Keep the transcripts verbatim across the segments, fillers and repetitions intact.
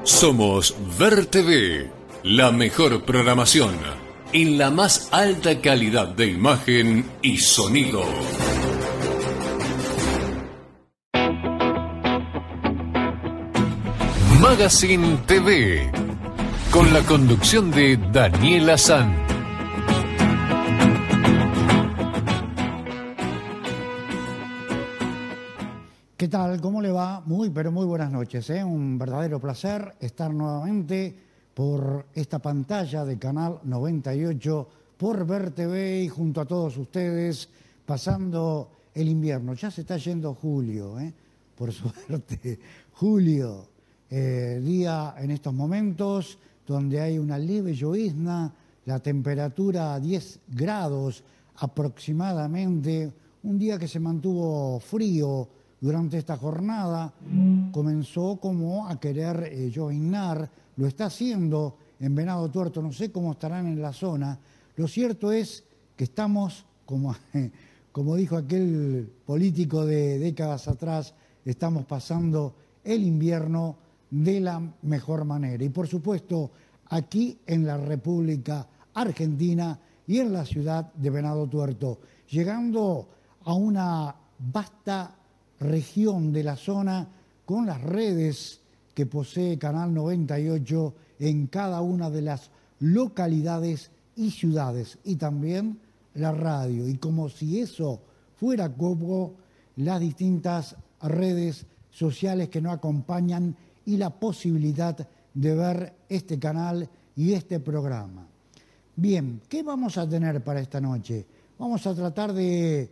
Somos Ver T V, la mejor programación en la más alta calidad de imagen y sonido. Magazine T V, con la conducción de Daniela San. ¿Qué tal? ¿Cómo le va? Muy, pero muy buenas noches, ¿eh? Un verdadero placer estar nuevamente por esta pantalla de Canal noventa y ocho, por Ver T V y junto a todos ustedes, pasando el invierno. Ya se está yendo julio, ¿eh? Por suerte, julio, eh, día en estos momentos donde hay una leve llovizna, la temperatura a diez grados aproximadamente, un día que se mantuvo frío. Durante esta jornada comenzó como a querer eh, lloviznar, lo está haciendo en Venado Tuerto, no sé cómo estarán en la zona. Lo cierto es que estamos, como, como dijo aquel político de décadas atrás, estamos pasando el invierno de la mejor manera. Y por supuesto, aquí en la República Argentina y en la ciudad de Venado Tuerto, llegando a una vasta región de la zona con las redes que posee Canal noventa y ocho en cada una de las localidades y ciudades, y también la radio. Y como si eso fuera poco, las distintas redes sociales que nos acompañan y la posibilidad de ver este canal y este programa. Bien, ¿qué vamos a tener para esta noche? Vamos a tratar de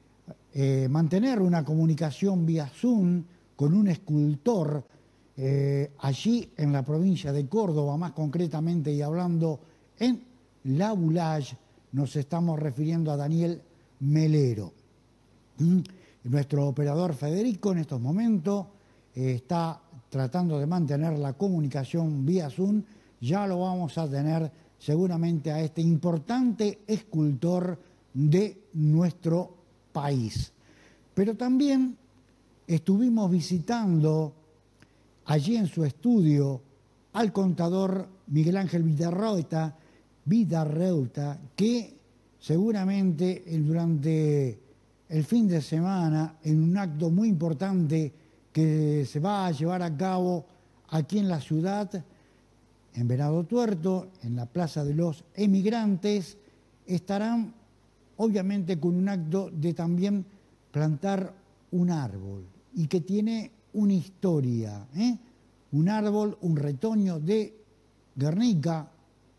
Eh, mantener una comunicación vía Zoom con un escultor eh, allí en la provincia de Córdoba, más concretamente y hablando en La Boulage, nos estamos refiriendo a Daniel Melero. ¿Mm? Nuestro operador Federico en estos momentos eh, está tratando de mantener la comunicación vía Zoom, ya lo vamos a tener seguramente a este importante escultor de nuestro país. Pero también estuvimos visitando allí en su estudio al contador Miguel Ángel Vidarreuta, Vidarreuta, que seguramente durante el fin de semana, en un acto muy importante que se va a llevar a cabo aquí en la ciudad, en Venado Tuerto, en la Plaza de los Emigrantes, estarán obviamente con un acto de también plantar un árbol y que tiene una historia, ¿eh? Un árbol, un retoño de Guernica,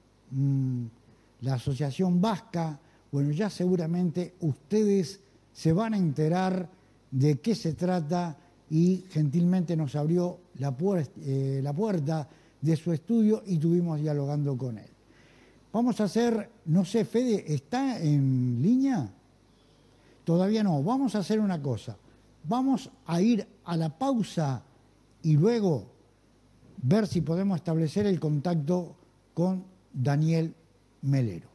mmm, la Asociación Vasca. Bueno, ya seguramente ustedes se van a enterar de qué se trata y gentilmente nos abrió la, puer- eh, la puerta de su estudio y estuvimos dialogando con él. Vamos a hacer, no sé, Fede, ¿está en línea? Todavía no. Vamos a hacer una cosa. Vamos a ir a la pausa y luego ver si podemos establecer el contacto con Daniel Melero.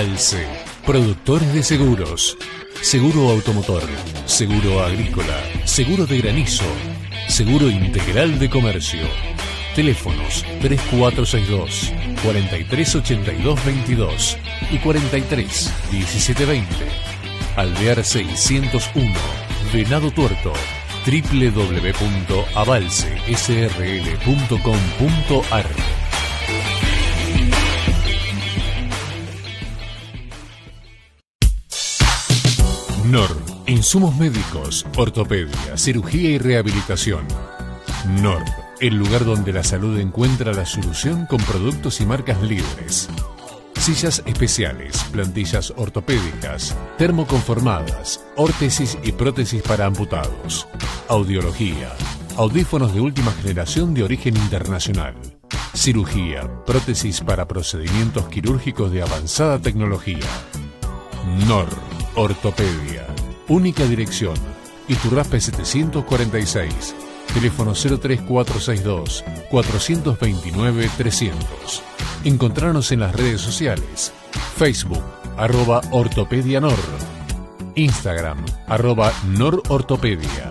Avalce, productores de seguros, seguro automotor, seguro agrícola, seguro de granizo, seguro integral de comercio. Teléfonos tres cuatro seis dos, cuatro tres ocho dos veintidós y cuarenta y tres diecisiete veinte. Alvear seiscientos uno, Venado Tuerto. doble u doble u doble u punto avalce s r l punto com punto a r. N O R, insumos médicos, ortopedia, cirugía y rehabilitación. N O R, el lugar donde la salud encuentra la solución con productos y marcas líderes. Sillas especiales, plantillas ortopédicas, termoconformadas, órtesis y prótesis para amputados. Audiología, audífonos de última generación de origen internacional. Cirugía, prótesis para procedimientos quirúrgicos de avanzada tecnología. N O R, ortopedia. Única dirección, Iturraspe setecientos cuarenta y seis. Teléfono cero tres cuatro seis dos, cuatro dos nueve, trescientos. Encontrarnos en las redes sociales. Facebook, arroba Ortopedia N O R. Instagram, arroba N O R Ortopedia.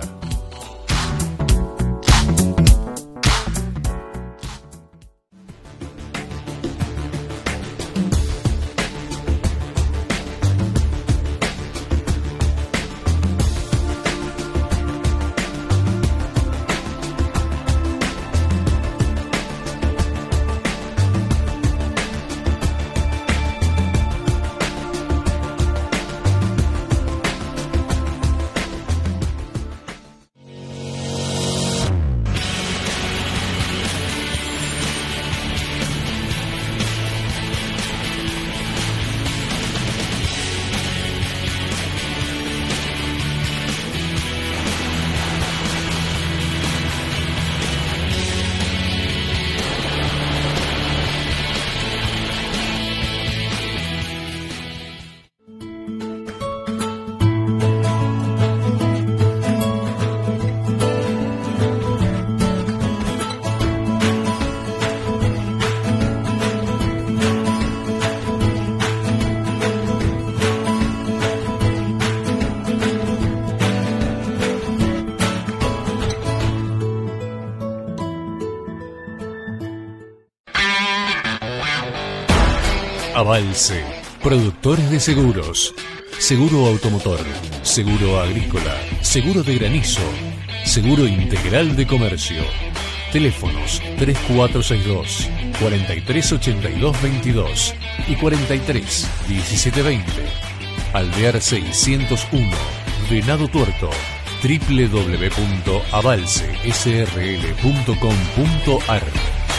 Avalce, productores de seguros, seguro automotor, seguro agrícola, seguro de granizo, seguro integral de comercio. Teléfonos tres cuatro seis dos, cuatro tres ocho dos veintidós y cuarenta y tres diecisiete veinte. Alvear seiscientos uno, Venado Tuerto. doble u doble u doble u punto avalce s r l punto com punto a r.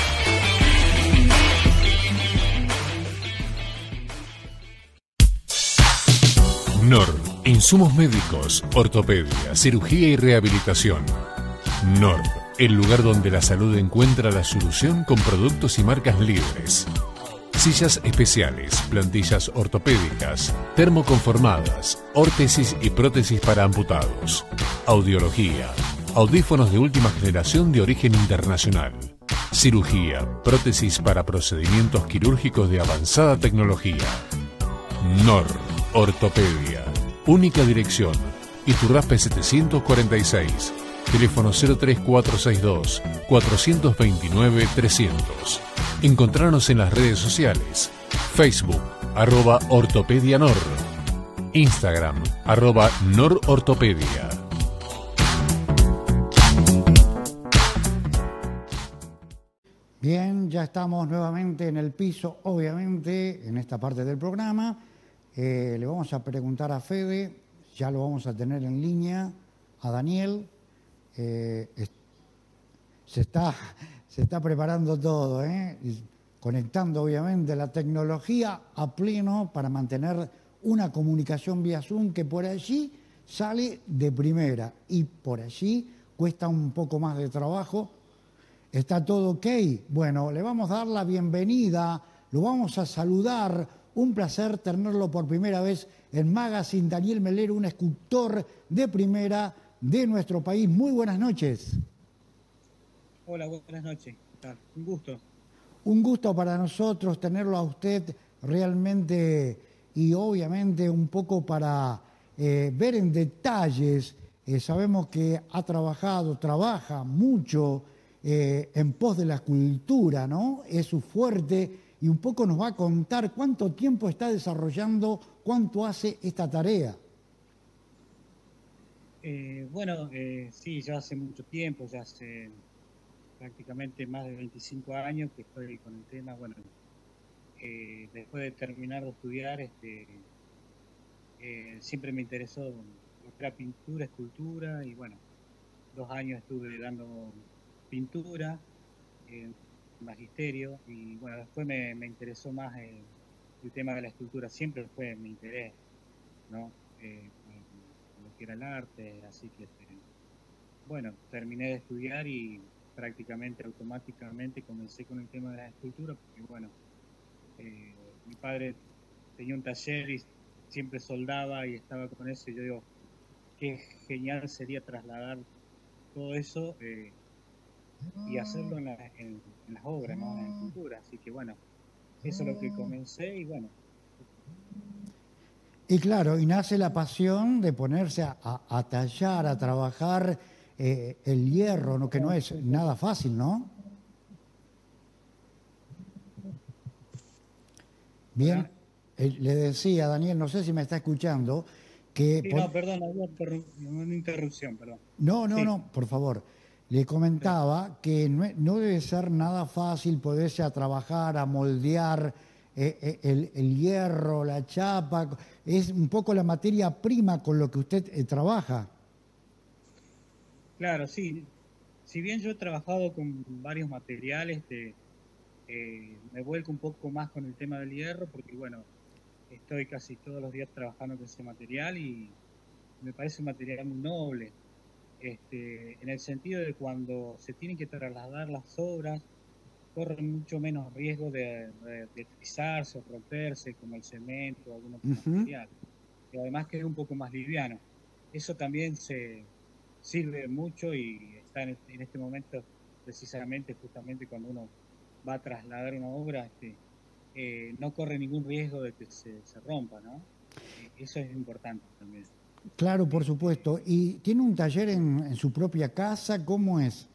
N O R, insumos médicos, ortopedia, cirugía y rehabilitación. N O R, el lugar donde la salud encuentra la solución con productos y marcas líderes. Sillas especiales, plantillas ortopédicas, termoconformadas, órtesis y prótesis para amputados. Audiología, audífonos de última generación de origen internacional. Cirugía, prótesis para procedimientos quirúrgicos de avanzada tecnología. N O R, ortopedia. Única dirección, Iturraspe setecientos cuarenta y seis. Teléfono cero tres cuatro seis dos, cuatro dos nueve, trescientos. Encontrarnos en las redes sociales. Facebook, arroba Ortopedia N O R. Instagram, arroba N O R Ortopedia. Bien, ya estamos nuevamente en el piso, obviamente, en esta parte del programa. Eh, le vamos a preguntar a Fede, ya lo vamos a tener en línea, a Daniel. Eh, es, se, está, se está preparando todo, ¿eh? Conectando obviamente la tecnología a pleno para mantener una comunicación vía Zoom que por allí sale de primera y por allí cuesta un poco más de trabajo. ¿Está todo ok? Bueno, le vamos a dar la bienvenida, lo vamos a saludar. Un placer tenerlo por primera vez en Magazine, Daniel Melero, un escultor de primera de nuestro país. Muy buenas noches. Hola, buenas noches. Un gusto. Un gusto para nosotros tenerlo a usted realmente y obviamente un poco para eh, ver en detalles Eh, sabemos que ha trabajado, trabaja mucho eh, en pos de la cultura, ¿no? Es su fuerte y un poco nos va a contar cuánto tiempo está desarrollando, cuánto hace esta tarea. Eh, bueno, eh, sí, ya hace mucho tiempo, ya hace prácticamente más de veinticinco años que estoy con el tema. Bueno, eh, después de terminar de estudiar, este, eh, siempre me interesó lo que era pintura, escultura, y bueno, dos años estuve dando pintura, eh, magisterio, y bueno, después me, me interesó más el, el tema de la escultura, siempre fue mi interés, ¿no? Eh, con, con lo que era el arte, así que, este, bueno, terminé de estudiar y prácticamente automáticamente comencé con el tema de la escultura, porque bueno, eh, mi padre tenía un taller y siempre soldaba y estaba con eso, y yo digo, qué genial sería trasladar todo eso eh, y hacerlo en, la, en, en, las obras, ¿no? En la escultura. Así que bueno, eso es lo que comencé y bueno. Y claro, y nace la pasión de ponerse a, a- a tallar, a trabajar eh, el hierro, ¿no? Que no es nada fácil, ¿no? Bien, Hola. eh, le decía, Daniel, no sé si me está escuchando, que Sí, por- no, perdón, había una interrupción, perdón. no, no, Sí, no, por favor. Le sí. comentaba que no, e- no debe ser nada fácil poderse a trabajar, a moldear eh, eh, el, el hierro, la chapa. Es un poco la materia prima con lo que usted eh, trabaja. Claro, sí. Si bien yo he trabajado con varios materiales, de, eh, me vuelco un poco más con el tema del hierro, porque bueno, estoy casi todos los días trabajando con ese material y me parece un material muy noble, este, en el sentido de cuando se tienen que trasladar las obras, corren mucho menos riesgo de, de, de trizarse o romperse, como el cemento o algún otro Ujú. material. Y además que es un poco más liviano. Eso también se sirve mucho y está en este, en este momento, precisamente, justamente cuando uno va a trasladar una obra, este, eh, no corre ningún riesgo de que se, se rompa, ¿no? Eh, eso es importante también. Claro, por Este, supuesto. ¿Y tiene un taller en, en su propia casa? ¿Cómo es?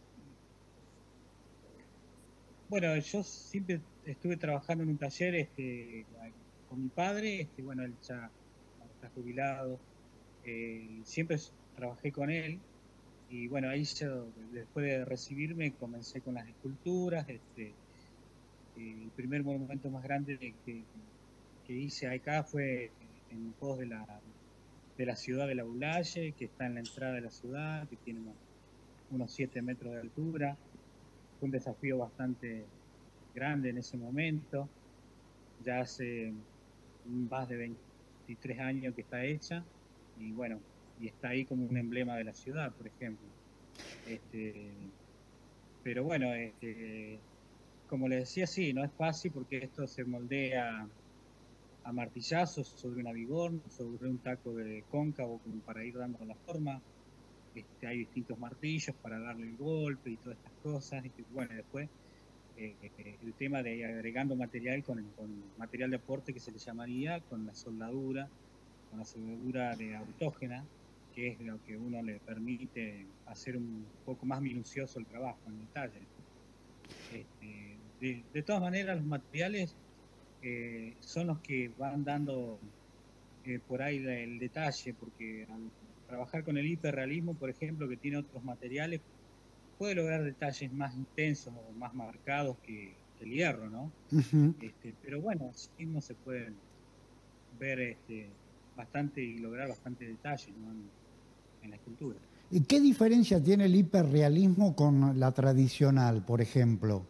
bueno, yo siempre estuve trabajando en un taller este, con mi padre, este, bueno, él ya está jubilado, eh, siempre s- trabajé con él y bueno, ahí yo, después de recibirme, comencé con las esculturas, este, eh, el primer monumento más grande que, que hice acá fue en pos de la, de la ciudad de La Bulaye, que está en la entrada de la ciudad, que tiene unos, unos siete metros de altura. Fue un desafío bastante grande en ese momento. Ya hace más de veintitrés años que está hecha y bueno, y está ahí como un emblema de la ciudad, por ejemplo. Este, pero bueno, este, como le decía, sí, no es fácil porque esto se moldea a martillazos sobre una bigorna, sobre un taco de cóncavo como para ir dando la forma. Este, hay distintos martillos para darle el golpe y todas estas cosas. Y bueno, después eh, el tema de agregando material con, con material de aporte que se le llamaría, con la soldadura, con la soldadura de autógena, que es lo que uno le permite hacer un poco más minucioso el trabajo en detalle. Este, de, de, todas maneras, los materiales eh, son los que van dando eh, por ahí el, el detalle, porque al trabajar con el hiperrealismo, por ejemplo, que tiene otros materiales, puede lograr detalles más intensos o más marcados que, que el hierro, ¿no? Ujú. Este, pero bueno, así mismo se pueden ver este, bastante y lograr bastante detalles, ¿no? en, en la escultura. ¿Y qué diferencia tiene el hiperrealismo con la tradicional, por ejemplo?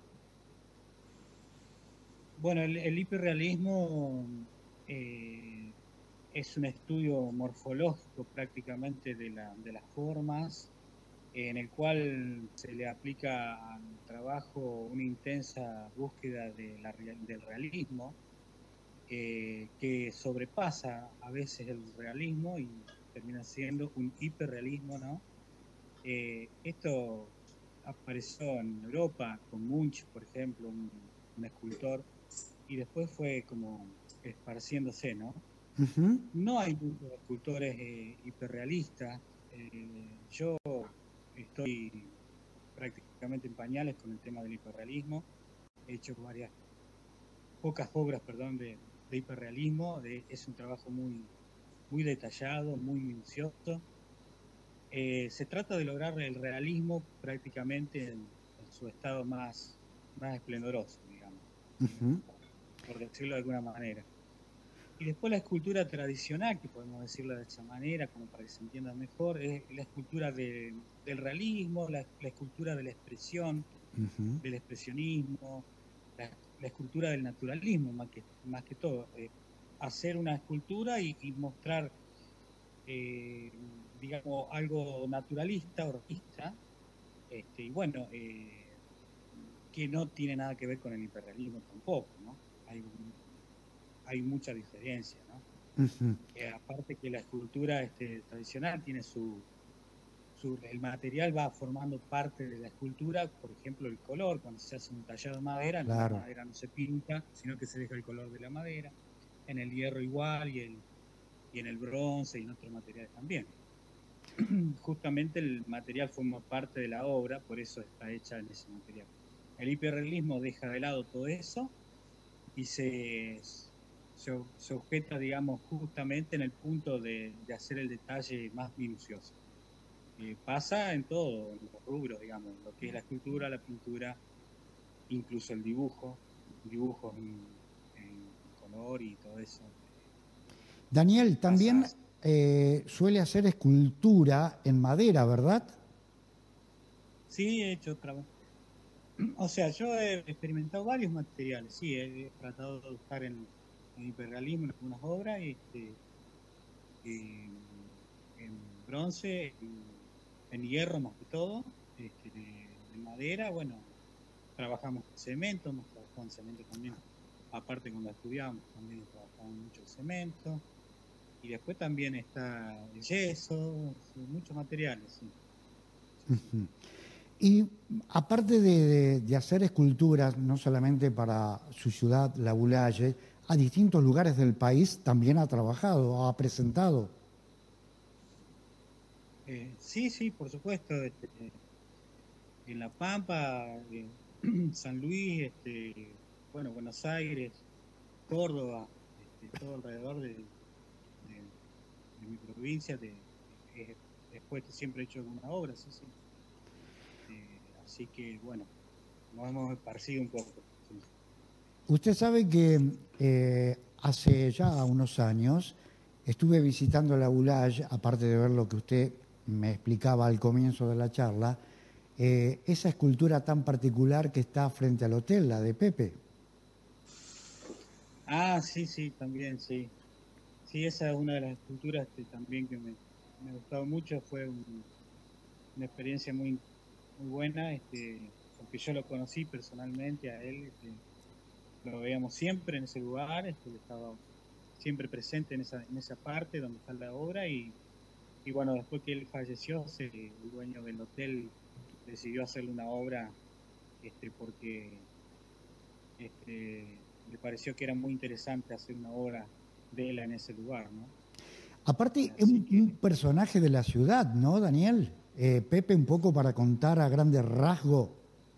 Bueno, el, el hiperrealismo eh, es un estudio morfológico prácticamente de, la, de las formas, en el cual se le aplica al trabajo una intensa búsqueda de la, del realismo, eh, que sobrepasa a veces el realismo y termina siendo un hiperrealismo, ¿no? Eh, esto apareció en Europa con Munch, por ejemplo, un, un escultor, y después fue como esparciéndose, ¿no? Ujú. No hay muchos escultores eh, hiperrealistas, eh, yo estoy prácticamente en pañales con el tema del hiperrealismo. He hecho varias, pocas obras, perdón, de, de hiperrealismo. De, es un trabajo muy, muy detallado, muy minucioso. Eh, se trata de lograr el realismo prácticamente en, en su estado más, más esplendoroso, digamos, Ujú. por decirlo de alguna manera. Y después la escultura tradicional, que podemos decirlo de esa manera, como para que se entienda mejor, es la escultura de, del realismo, la, la escultura de la expresión, Ujú. del expresionismo, la, la escultura del naturalismo, más que, más que todo. Eh, hacer una escultura y, y mostrar, eh, digamos, algo naturalista o realista, este, y bueno, eh, que no tiene nada que ver con el hiperrealismo tampoco, ¿no? Hay, hay mucha diferencia, ¿no? Ujú. Eh, aparte que la escultura este, tradicional tiene su, su, el material va formando parte de la escultura, por ejemplo el color, cuando se hace un tallado de madera, la Claro. madera no se pinta, sino que se deja el color de la madera, en el hierro igual y, el, y en el bronce y en otros materiales también. Justamente el material forma parte de la obra, por eso está hecha en ese material. El hiperrealismo deja de lado todo eso y se, se, se objeta, digamos, justamente en el punto de, de hacer el detalle más minucioso. Eh, pasa en todo, en los rubros, digamos, lo que es la escultura, la pintura, incluso el dibujo, dibujos en, en color y todo eso. Daniel, Pasa, también eh, suele hacer escultura en madera, ¿verdad? sí, he hecho trabajo. O sea, yo he experimentado varios materiales, sí, he, he tratado de buscar en, en hiperrealismo en algunas obras, y, este, y en bronce, en, en hierro más que todo, este, en madera, bueno, trabajamos con cemento, hemos trabajado en cemento también, aparte cuando estudiamos también trabajamos mucho el cemento, y después también está el yeso, sí, muchos materiales, sí, sí, sí. Ujú. Y aparte de, de- de hacer esculturas, no solamente para su ciudad, La Boulaye, a distintos lugares del país también ha trabajado, ha presentado. Eh, sí, sí, por supuesto, este, en La Pampa, eh, San Luis, este, bueno, Buenos Aires, Córdoba, este, todo alrededor de, de, de mi provincia, de, de, después siempre he hecho alguna obra, sí, sí. Eh, así que bueno, nos hemos esparcido un poco. Sí. Usted sabe que eh, hace ya unos años estuve visitando La Boulaye, aparte de ver lo que usted me explicaba al comienzo de la charla, eh, esa escultura tan particular que está frente al hotel, la de Pepe. Ah, sí, sí, también, sí. Sí, esa es una de las esculturas que también que me, me ha gustado mucho, fue un- una experiencia muy, muy buena, este, porque yo lo conocí personalmente a él, este, lo veíamos siempre en ese lugar, este, él estaba siempre presente en esa, en esa parte donde está la obra, y, y bueno, después que él falleció, se- el dueño del hotel decidió hacerle una obra, este, porque este, le pareció que era muy interesante hacer una obra de él en ese lugar, ¿no? Aparte, es Así un, que un personaje de la ciudad, ¿no, Daniel? Eh, Pepe, un poco para contar a grandes rasgos.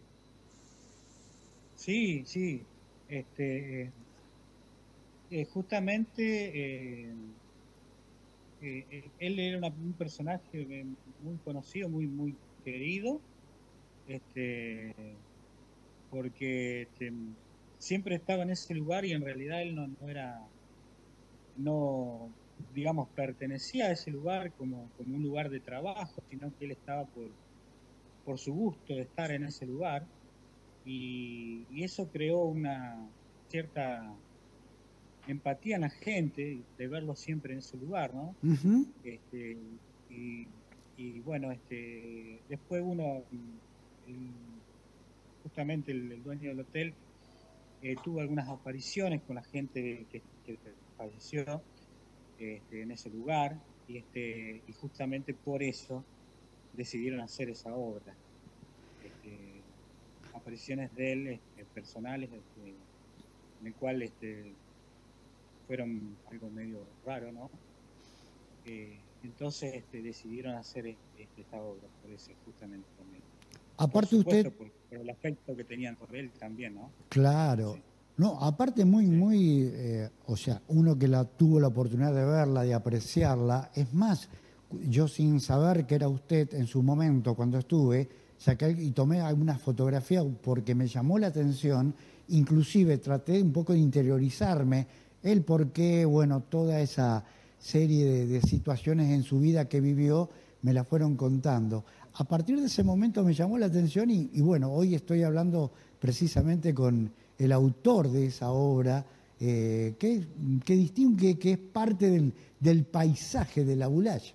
sí, sí, este, eh, justamente eh, eh, eh, él era una- un personaje eh, muy conocido, muy, muy querido, este, porque este, siempre estaba en ese lugar y en realidad él no, no era, no, digamos, pertenecía a ese lugar como, como un lugar de trabajo, sino que él estaba por, por su gusto de estar en ese lugar, y, y eso creó una cierta empatía en la gente de verlo siempre en ese lugar, ¿no? Ujú. Este, y, y bueno, este, después uno, el- justamente el, el dueño del hotel, eh, tuvo algunas apariciones con la gente que, que falleció, este, en ese lugar, y, este, y justamente por eso decidieron hacer esa obra. Este, apariciones de él, este, personales, este, en el cual este, fueron algo medio raro, ¿no? Eh, entonces este, decidieron hacer este, esta obra, por eso justamente también. Por Aparte supuesto, usted, por, por el afecto que tenían por él también, ¿no? claro, Sí, no, aparte muy, sí. muy, eh, o sea, uno que la tuvo la oportunidad de verla, de apreciarla, es más, yo sin saber que era usted en su momento cuando estuve, saqué y tomé algunas fotografías porque me llamó la atención, inclusive traté un poco de interiorizarme el por qué, bueno, toda esa serie de, de situaciones en su vida que vivió, me la fueron contando. A partir de ese momento me llamó la atención y, y bueno, hoy estoy hablando precisamente con el autor de esa obra, eh, que, que distingue, que es parte del, del paisaje de la Boulaye.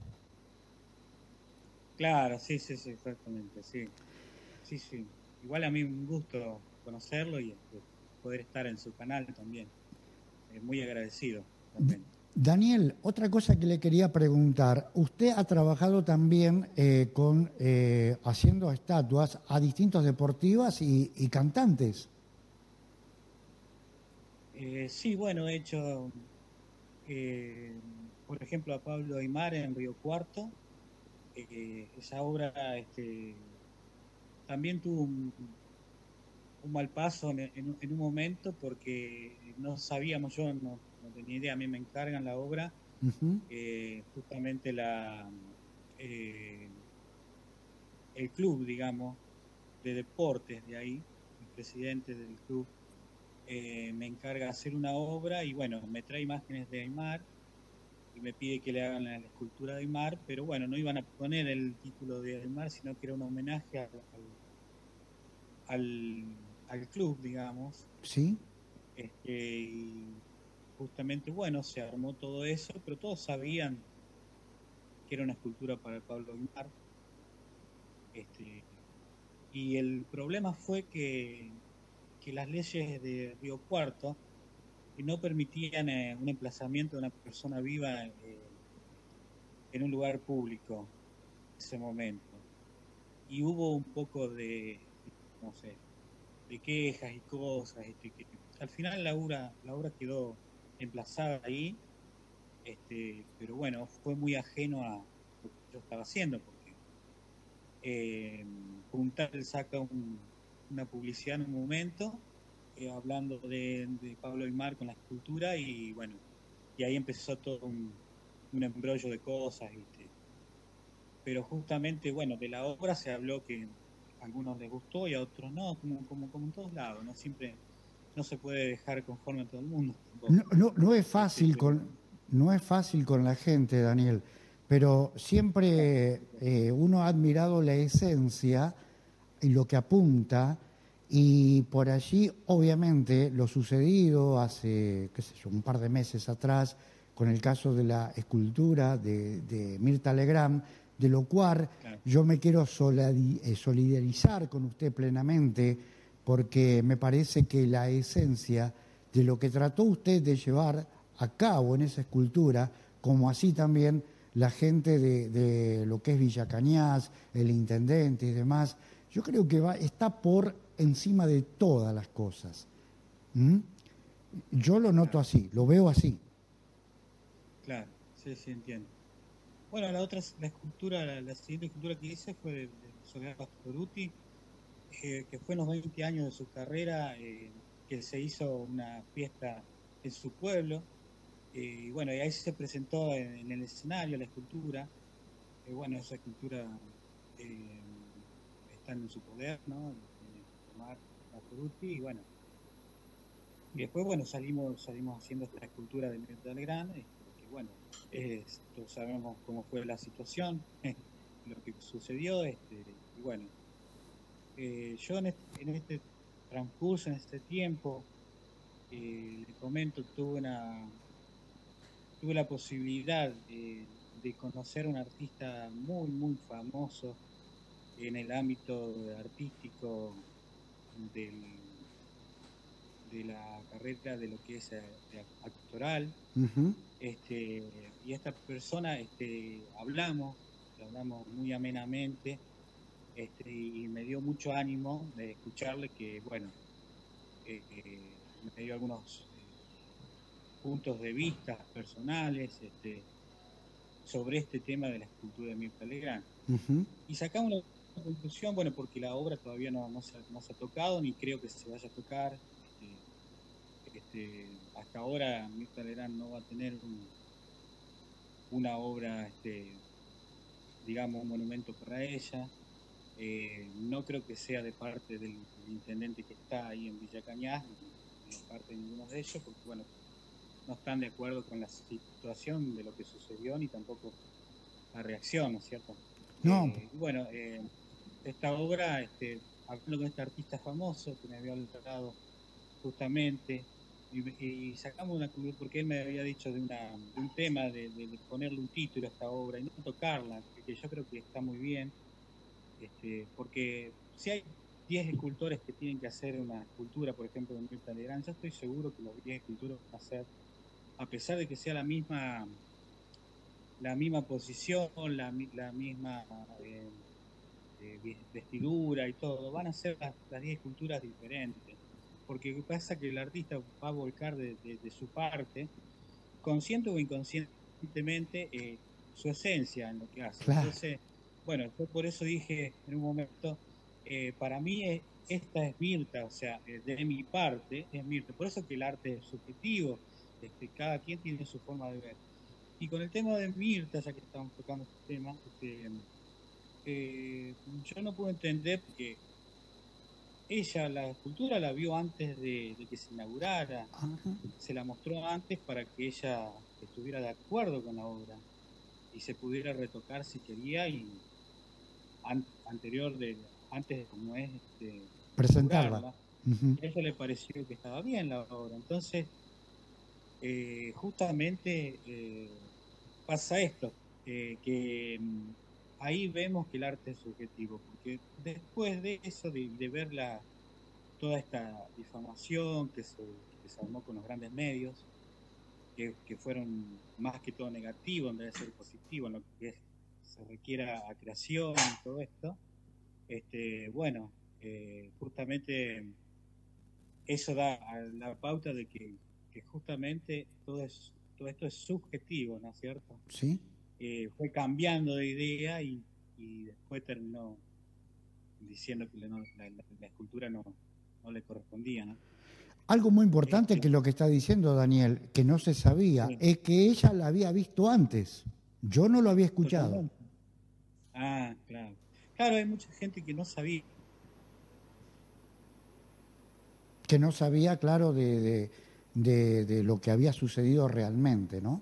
Claro, sí, sí, sí, exactamente, sí. Sí, sí. Igual a mí un gusto conocerlo y este, poder estar en su canal también. Eh, muy agradecido D- también. Daniel, otra cosa que le quería preguntar, usted ha trabajado también eh, con eh, haciendo estatuas a distintos deportivas y, y cantantes, Eh, sí, bueno, he hecho, eh, por ejemplo, a Pablo Aimar en Río Cuarto. Eh, esa obra este, también tuvo un, un mal paso en, en un en un momento porque no sabíamos, yo no, no tenía idea, a mí me encargan la obra, ujú, eh, justamente la, eh, el club, digamos, de deportes de ahí, el presidente del club, eh, me encarga hacer una obra y bueno, me trae imágenes de Aymar y me pide que le hagan la, la escultura de Aymar, pero bueno, no iban a poner el título de Aymar, sino que era un homenaje al, al, al club, digamos. ¿sí? Este, y justamente, bueno, se armó todo eso, pero todos sabían que era una escultura para Pablo Aymar. Este, y el problema fue que, que las leyes de Río Cuarto y no permitían eh, un emplazamiento de una persona viva eh, en un lugar público en ese momento. Y hubo un poco de, no sé, de quejas y cosas, este, que al final la obra, la obra quedó emplazada ahí, este, pero bueno, fue muy ajeno a lo que yo estaba haciendo, porque eh, Puntal saca un, una publicidad en un momento, eh, hablando de, de Pablo Aymar con la escultura, y bueno, y ahí empezó todo un, un embrollo de cosas, ¿viste? Pero justamente, bueno, de la obra se habló que a algunos les gustó y a otros no, como, como, como en todos lados, ¿no? Siempre no se puede dejar conforme a todo el mundo No, tampoco. no, no es Este, fácil pero con, no es fácil con la gente, Daniel, pero claro, siempre eh, uno ha admirado la esencia y lo que apunta, y por allí, obviamente, lo sucedido hace, qué sé yo, un par de meses atrás, con el caso de la escultura de, de Mirta Legrand, de lo cual claro, yo me quiero soladi- eh, solidarizar con usted plenamente, porque me parece que la esencia de lo que trató usted de llevar a cabo en esa escultura, como así también la gente de, de lo que es Villa Cañas, el intendente y demás, yo creo que va, está por encima de todas las cosas. ¿Mm? Yo lo noto claro, así, lo veo así. claro, sí, sí, entiendo. Bueno, la otra, la escultura, la, la siguiente escultura que hice fue de, de Soledad Pastorutti, eh, que fue en los veinte años de su carrera, eh, que se hizo una fiesta en su pueblo, eh, y bueno, y ahí se presentó en, en el escenario la escultura. Eh, bueno, esa escultura eh, está en su poder, ¿no? Tiene Omar Pastorutti, y bueno, y después, bueno, salimos, salimos haciendo esta escultura de Mirta Legrand, eh, que bueno, es, todos sabemos cómo fue la situación, lo que sucedió, este, y bueno, eh, yo en este, en este transcurso, en este tiempo, eh, le comento, tuve una, tuve la posibilidad eh, de conocer a un artista muy, muy famoso en el ámbito artístico del, de la carrera de lo que es eh, de actoral. Ujú. Este, y esta persona, este, hablamos, hablamos muy amenamente, este, y me dio mucho ánimo de escucharle que, bueno, eh, eh, me dio algunos eh, puntos de vista personales, este, sobre este tema de la escultura de Mirta Legrand. Uh-huh. Y sacamos la conclusión, bueno, porque la obra todavía no, no, se, no se ha tocado, ni creo que se vaya a tocar. Este, este, hasta ahora Mirta Legrand no va a tener un, una obra, este, digamos, un monumento para ella. Eh, no creo que sea de parte del, del intendente que está ahí en Villa Cañas, ni de parte de ninguno de ellos, porque, bueno, no están de acuerdo con la situación de lo que sucedió, ni tampoco la reacción, ¿no es cierto? No. Eh, bueno, eh, esta obra, este, hablando con este artista famoso que me había hablado justamente, y, y sacamos una conclusión, porque él me había dicho de, una, de un tema, de, de, de ponerle un título a esta obra y no tocarla, que yo creo que está muy bien, este, porque si hay diez escultores que tienen que hacer una escultura, por ejemplo, de Mirta Legrand, yo estoy seguro que los diez escultores van a hacer, a pesar de que sea la misma la misma posición, la, la misma eh, eh, vestidura y todo, van a ser las diez esculturas diferentes, porque pasa que el artista va a volcar de, de, de su parte, consciente o inconscientemente, eh, su esencia en lo que hace. Claro. Entonces, bueno, yo por eso dije en un momento, eh, para mí es, esta es Mirta, o sea, eh, de mi parte es Mirta, por eso que el arte es subjetivo, este, cada quien tiene su forma de ver. Y con el tema de Mirta, ya que estamos tocando este tema, este, eh, yo no puedo entender porque ella la escultura la vio antes de, de que se inaugurara, uh-huh. Se la mostró antes para que ella estuviera de acuerdo con la obra y se pudiera retocar si quería, y an, anterior de antes de como es este, presentarla. Uh-huh. Y a ella le pareció que estaba bien la obra. Entonces, eh, justamente eh, pasa esto, eh, que mm, ahí vemos que el arte es subjetivo, porque después de eso, de, de ver la, toda esta difamación que se, que se armó con los grandes medios, que, que fueron más que todo negativos en vez de ser positivos, en lo que es, se requiera a creación y todo esto, este, bueno, eh, justamente eso da la pauta de que, que justamente todo es todo esto es subjetivo, ¿no es cierto? Sí. Eh, fue cambiando de idea y, y después terminó diciendo que la, la, la, la escultura no, no le correspondía, ¿no? Algo muy importante este, que lo que está diciendo Daniel, que no se sabía, sí. Es que ella la había visto antes. Yo no lo había escuchado. Totalmente. Ah, claro. Claro, hay mucha gente que no sabía. Que no sabía, claro, de... de... De, de lo que había sucedido realmente, ¿no?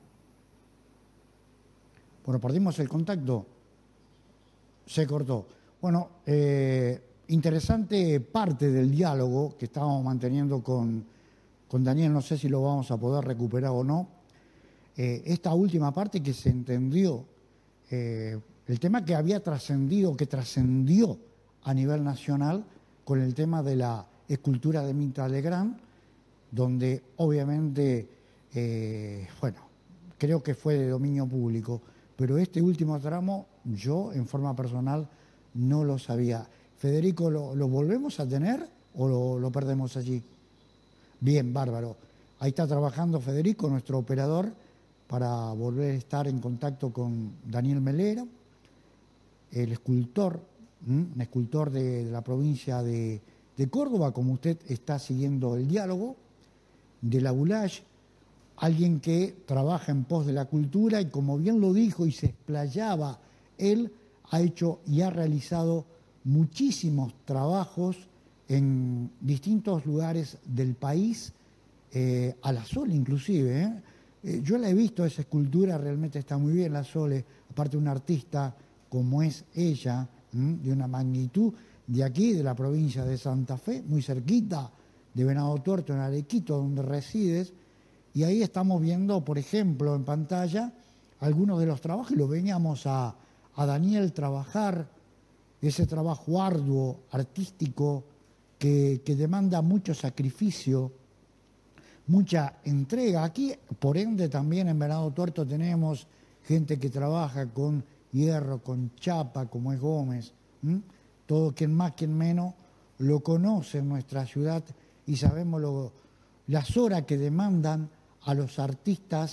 Bueno, perdimos el contacto, se cortó. Bueno, eh, interesante parte del diálogo que estábamos manteniendo con, con Daniel, no sé si lo vamos a poder recuperar o no. Eh, esta última parte que se entendió, eh, el tema que había trascendido, que trascendió a nivel nacional con el tema de la escultura de Mirta Legrand, donde obviamente, eh, bueno, creo que fue de dominio público, pero este último tramo yo en forma personal no lo sabía. Federico, ¿lo, lo volvemos a tener o lo, lo perdemos allí? Bien, bárbaro. Ahí está trabajando Federico, nuestro operador, para volver a estar en contacto con Daniel Melero, el escultor, ¿m? un escultor de, de la provincia de, de Córdoba, como usted está siguiendo el diálogo, de la Boulage, alguien que trabaja en pos de la cultura y, como bien lo dijo y se explayaba, él ha hecho y ha realizado muchísimos trabajos en distintos lugares del país, eh, a la Sole inclusive. ¿eh? Eh, yo la he visto, esa escultura realmente está muy bien, la Sole, aparte de una artista como es ella, ¿m? de una magnitud de aquí, de la provincia de Santa Fe, muy cerquita de Venado Tuerto, en Arequito, donde resides, y ahí estamos viendo, por ejemplo, en pantalla, algunos de los trabajos, y lo veníamos a, a Daniel trabajar, ese trabajo arduo, artístico, que, que demanda mucho sacrificio, mucha entrega. Aquí, por ende, también en Venado Tuerto tenemos gente que trabaja con hierro, con chapa, como es Gómez, ¿m? Todo, quien más, quien menos, lo conoce en nuestra ciudad, y sabemos lo, las horas que demandan a los artistas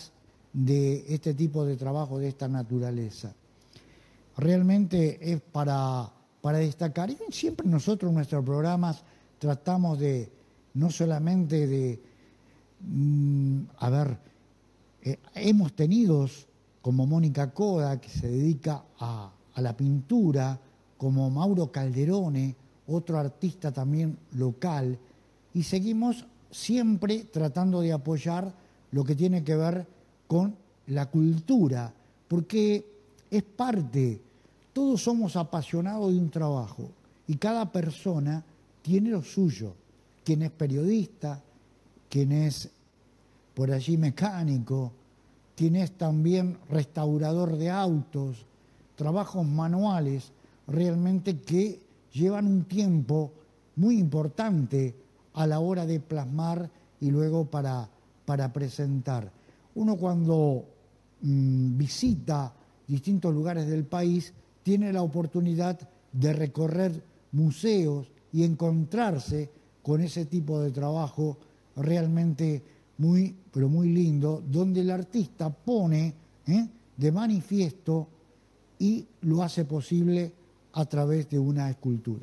de este tipo de trabajo de esta naturaleza. Realmente es para, para destacar, y siempre nosotros en nuestros programas tratamos de, no solamente de, mmm, a ver, eh, hemos tenido como Mónica Coda, que se dedica a, a la pintura, como Mauro Calderone, otro artista también local, y seguimos siempre tratando de apoyar lo que tiene que ver con la cultura, porque es parte, todos somos apasionados de un trabajo y cada persona tiene lo suyo, quien es periodista, quien es por allí mecánico, quien es también restaurador de autos, trabajos manuales realmente que llevan un tiempo muy importante a la hora de plasmar y luego para, para presentar. Uno cuando mmm, visita distintos lugares del país tiene la oportunidad de recorrer museos y encontrarse con ese tipo de trabajo realmente muy, pero muy lindo, donde el artista pone ¿eh? de manifiesto y lo hace posible a través de una escultura.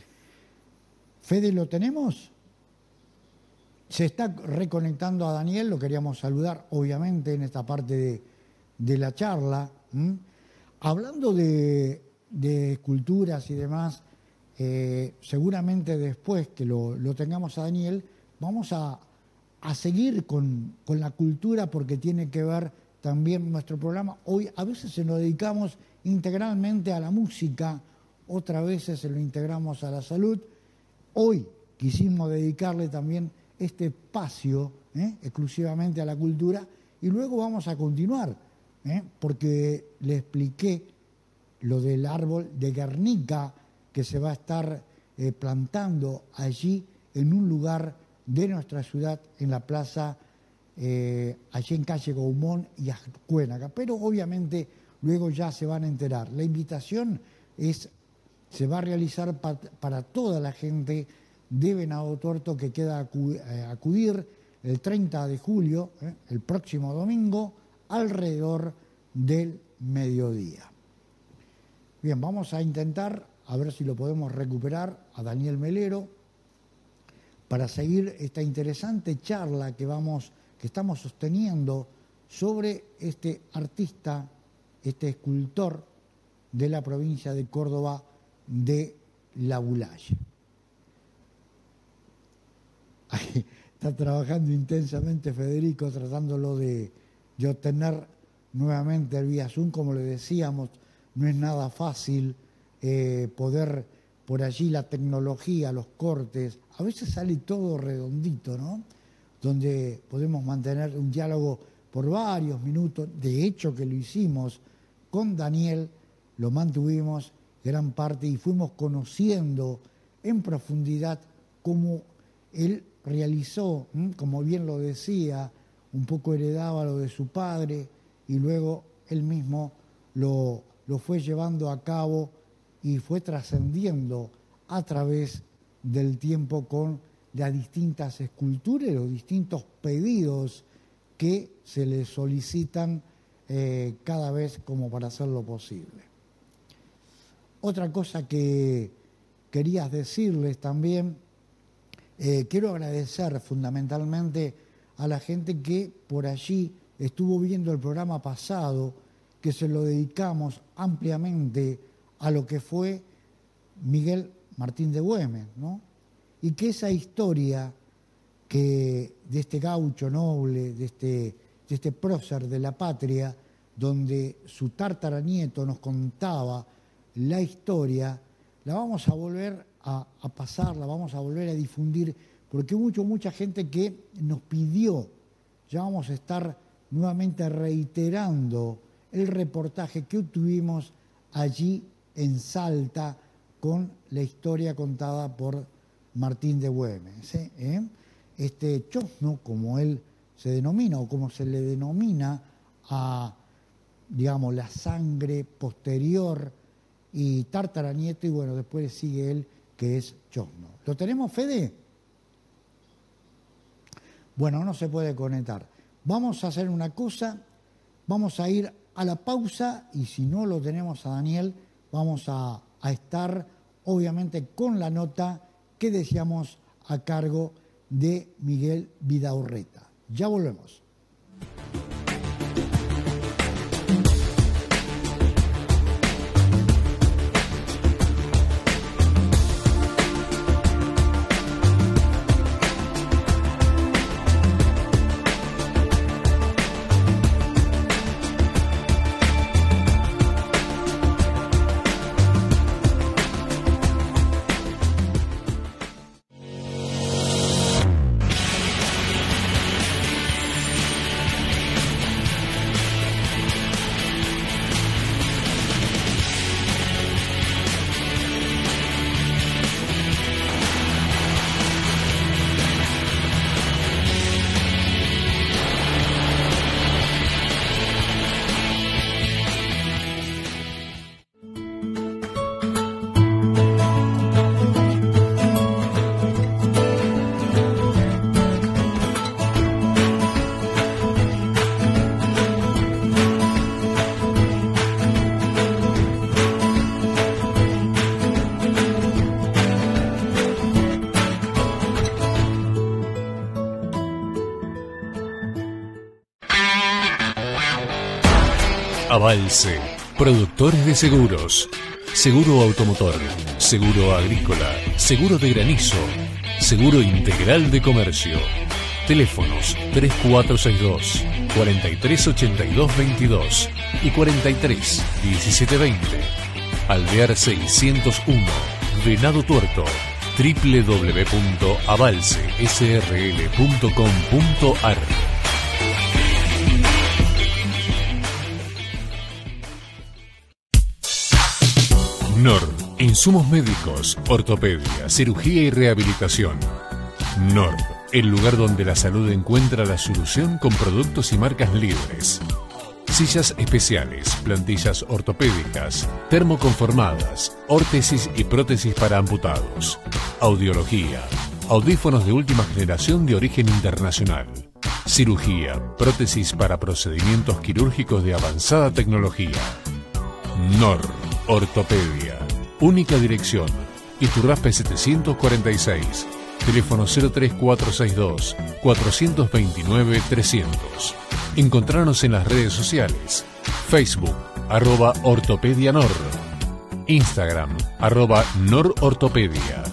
Fede, ¿lo tenemos? Se está reconectando a Daniel, lo queríamos saludar obviamente en esta parte de, de la charla. ¿Mm? Hablando de, de esculturas y demás, eh, seguramente después que lo, lo tengamos a Daniel, vamos a, a seguir con, con la cultura porque tiene que ver también nuestro programa. Hoy a veces se nos dedicamos integralmente a la música, otras veces se lo integramos a la salud. Hoy quisimos dedicarle también este espacio ¿eh? exclusivamente a la cultura y luego vamos a continuar, ¿eh? porque le expliqué lo del árbol de Guernica que se va a estar eh, plantando allí en un lugar de nuestra ciudad, en la plaza, eh, allí en calle Gaumont y Ascuénaga, pero obviamente luego ya se van a enterar. La invitación es, se va a realizar pa, para toda la gente de Venado Tuerto que queda acudir el treinta de julio, eh, el próximo domingo, alrededor del mediodía. Bien, vamos a intentar, a ver si lo podemos recuperar, a Daniel Melero, para seguir esta interesante charla que, vamos, que estamos sosteniendo sobre este artista, este escultor de la provincia de Córdoba de La Bulaye. Está trabajando intensamente Federico tratándolo de, de obtener nuevamente el vía Zoom, como le decíamos, no es nada fácil eh, poder por allí la tecnología, los cortes, a veces sale todo redondito, ¿no? Donde podemos mantener un diálogo por varios minutos, de hecho que lo hicimos con Daniel, lo mantuvimos gran parte y fuimos conociendo en profundidad cómo él realizó, como bien lo decía, un poco heredaba lo de su padre y luego él mismo lo, lo fue llevando a cabo y fue trascendiendo a través del tiempo con las distintas esculturas y los distintos pedidos que se le solicitan eh, cada vez como para hacerlo posible. Otra cosa que querías decirles también, Eh, quiero agradecer fundamentalmente a la gente que por allí estuvo viendo el programa pasado, que se lo dedicamos ampliamente a lo que fue Miguel Martín de Güemes, ¿no? Y que esa historia que de este gaucho noble, de este, de este prócer de la patria, donde su tartaranieto nos contaba la historia, la vamos a volver A, a pasar, la vamos a volver a difundir, porque hubo mucha gente que nos pidió, ya vamos a estar nuevamente reiterando el reportaje que obtuvimos allí en Salta con la historia contada por Martín de Güemes. ¿eh? Este chosno, como él se denomina, o como se le denomina a, digamos, la sangre posterior y tartaranieto, y bueno, después sigue él, que es chosno. ¿Lo tenemos, Fede? Bueno, no se puede conectar. Vamos a hacer una cosa, Vamos a ir a la pausa y si no lo tenemos a Daniel, vamos a, a estar obviamente con la nota que decíamos a cargo de Miguel Vidaurreta. Ya volvemos. Avalce, productores de seguros, seguro automotor, seguro agrícola, seguro de granizo, seguro integral de comercio. Teléfonos tres cuatro seis dos, cuatro tres ocho dos veintidós y cuarenta y tres diecisiete veinte. Alvear seiscientos uno, Venado Tuerto, doble u doble u doble u punto avalce s r l punto com punto a r. N O R, insumos médicos, ortopedia, cirugía y rehabilitación. N O R, el lugar donde la salud encuentra la solución con productos y marcas libres. Sillas especiales, plantillas ortopédicas, termoconformadas, órtesis y prótesis para amputados. Audiología, audífonos de última generación de origen internacional. Cirugía, prótesis para procedimientos quirúrgicos de avanzada tecnología. N O R, ortopedia. Única dirección, Iturraspe setecientos cuarenta y seis. Teléfono cero tres cuatro seis dos, cuatro dos nueve, trescientos. Encontrarnos en las redes sociales. Facebook, arroba Ortopedia N O R. Instagram, arroba N O R Ortopedia.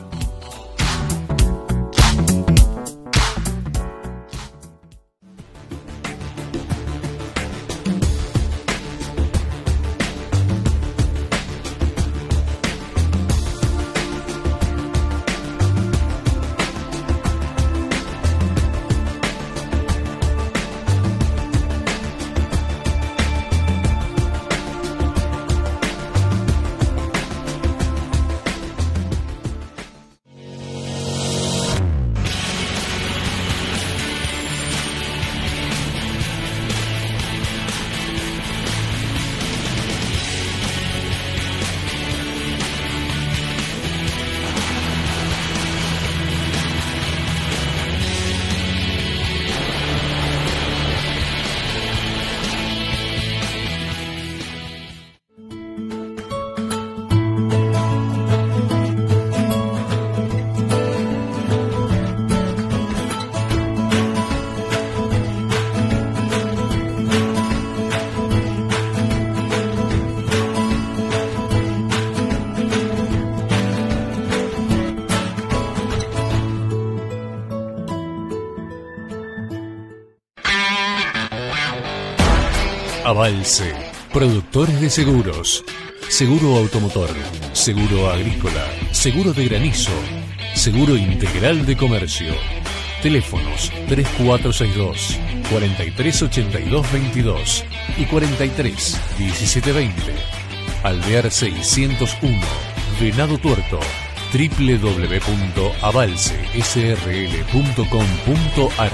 Avalce, productores de seguros, seguro automotor, seguro agrícola, seguro de granizo, seguro integral de comercio. Teléfonos tres cuatro seis dos, cuatro tres ocho dos veintidós y cuarenta y tres diecisiete veinte. Alvear seiscientos uno, Venado Tuerto, doble u doble u doble u punto avalce s r l punto com punto a r.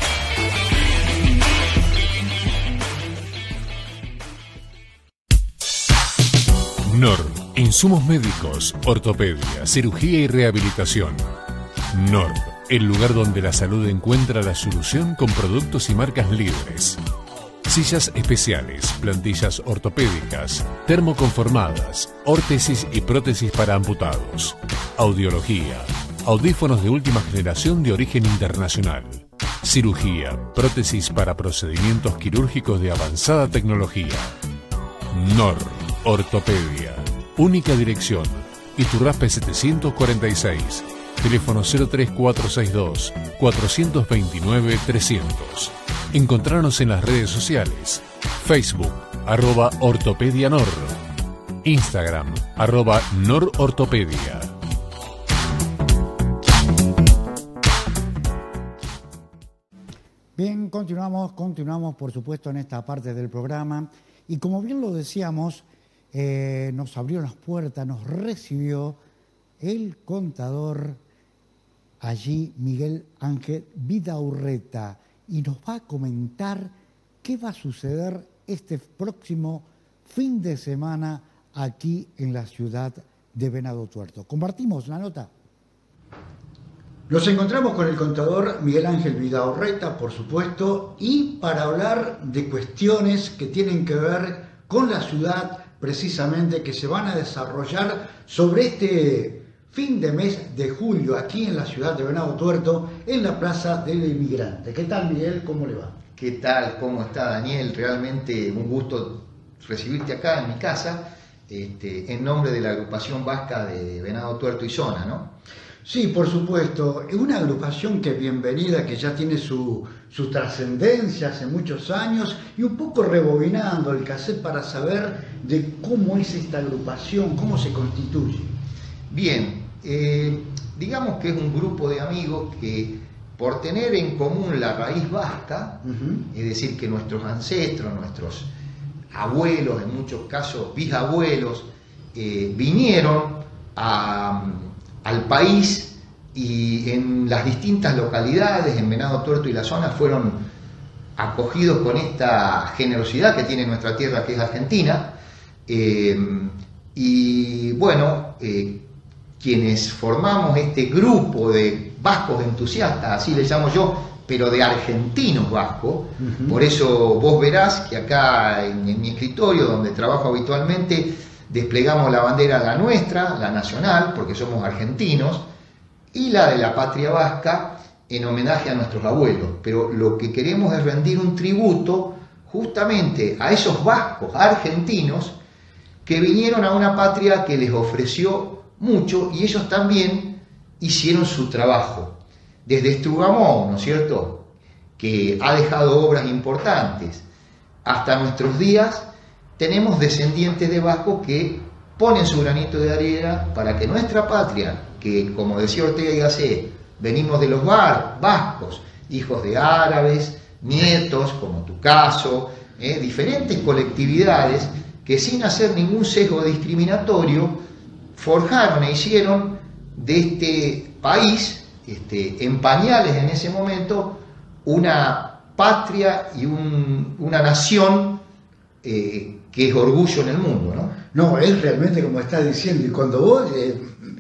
N O R, insumos médicos, ortopedia, cirugía y rehabilitación. N O R, el lugar donde la salud encuentra la solución con productos y marcas libres. sillas especiales, plantillas ortopédicas, termoconformadas, órtesis y prótesis para amputados, audiología, audífonos de última generación de origen internacional, cirugía, prótesis para procedimientos quirúrgicos de avanzada tecnología. Nor Ortopedia, única dirección, Iturraspe setecientos cuarenta y seis, teléfono cero tres cuatro seis dos, cuatro dos nueve, trescientos. Encontrarnos en las redes sociales, Facebook, arroba Ortopedia Nor, Instagram, arroba Nor Ortopedia. Bien, continuamos, continuamos por supuesto en esta parte del programa y como bien lo decíamos, eh, nos abrió las puertas, nos recibió el contador allí Miguel Ángel Vidaurreta y nos va a comentar qué va a suceder este próximo fin de semana aquí en la ciudad de Venado Tuerto. ¿Compartimos la nota? Nos encontramos con el contador Miguel Ángel Vidaurreta, por supuesto, y para hablar de cuestiones que tienen que ver con la ciudad, precisamente, que se van a desarrollar sobre este fin de mes de julio, aquí en la ciudad de Venado Tuerto, en la Plaza del Inmigrante. ¿Qué tal, Miguel? ¿Cómo le va? ¿Qué tal? ¿Cómo está, Daniel? Realmente un gusto recibirte acá en mi casa, este, en nombre de la agrupación vasca de Venado Tuerto y zona, ¿no? Sí, por supuesto. Es una agrupación que es bienvenida, que ya tiene su, su trascendencia hace muchos años, y un poco rebobinando el cassette para saber de cómo es esta agrupación, cómo se constituye. Bien, eh, digamos que es un grupo de amigos que, por tener en común la raíz vasca, uh-huh. es decir, que nuestros ancestros, nuestros abuelos, en muchos casos bisabuelos, eh, vinieron a... al país y en las distintas localidades, en Venado Tuerto y la zona, fueron acogidos con esta generosidad que tiene nuestra tierra, que es Argentina. Eh, y bueno, eh, quienes formamos este grupo de vascos entusiastas, así les llamo yo, pero de argentinos vascos, uh-huh. por eso vos verás que acá en, en mi escritorio, donde trabajo habitualmente, desplegamos la bandera, la nuestra, la nacional, porque somos argentinos, y la de la patria vasca, en homenaje a nuestros abuelos. Pero lo que queremos es rendir un tributo justamente a esos vascos argentinos que vinieron a una patria que les ofreció mucho y ellos también hicieron su trabajo. Desde Estrugamón, ¿no es cierto?, que ha dejado obras importantes, hasta nuestros días, tenemos descendientes de vascos que ponen su granito de arena para que nuestra patria, que como decía Ortega y Gasset, venimos de los bar, vascos, hijos de árabes, nietos, como tu caso, eh, diferentes colectividades que sin hacer ningún sesgo discriminatorio forjaron e hicieron de este país, este, en pañales en ese momento, una patria y un, una nación eh, que es orgullo en el mundo, ¿no? No, es realmente como estás diciendo, y cuando vos eh,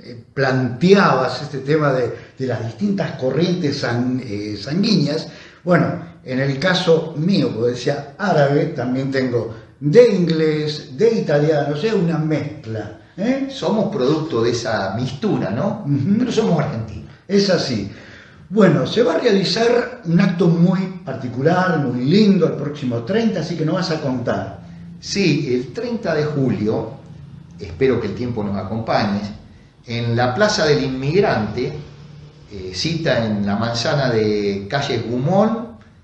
planteabas este tema de, de las distintas corrientes san, eh, sanguíneas, bueno, en el caso mío, como decía árabe, también tengo de inglés, de italiano, o sea, una mezcla. ¿eh? Somos producto de esa mistura, ¿no? Uh-huh. Pero somos argentinos. Es así. Bueno, se va a realizar un acto muy particular, muy lindo, el próximo treinta, así que nos vas a contar. Sí, el treinta de julio, espero que el tiempo nos acompañe, en la Plaza del Inmigrante, eh, cita en la manzana de calles Gumón,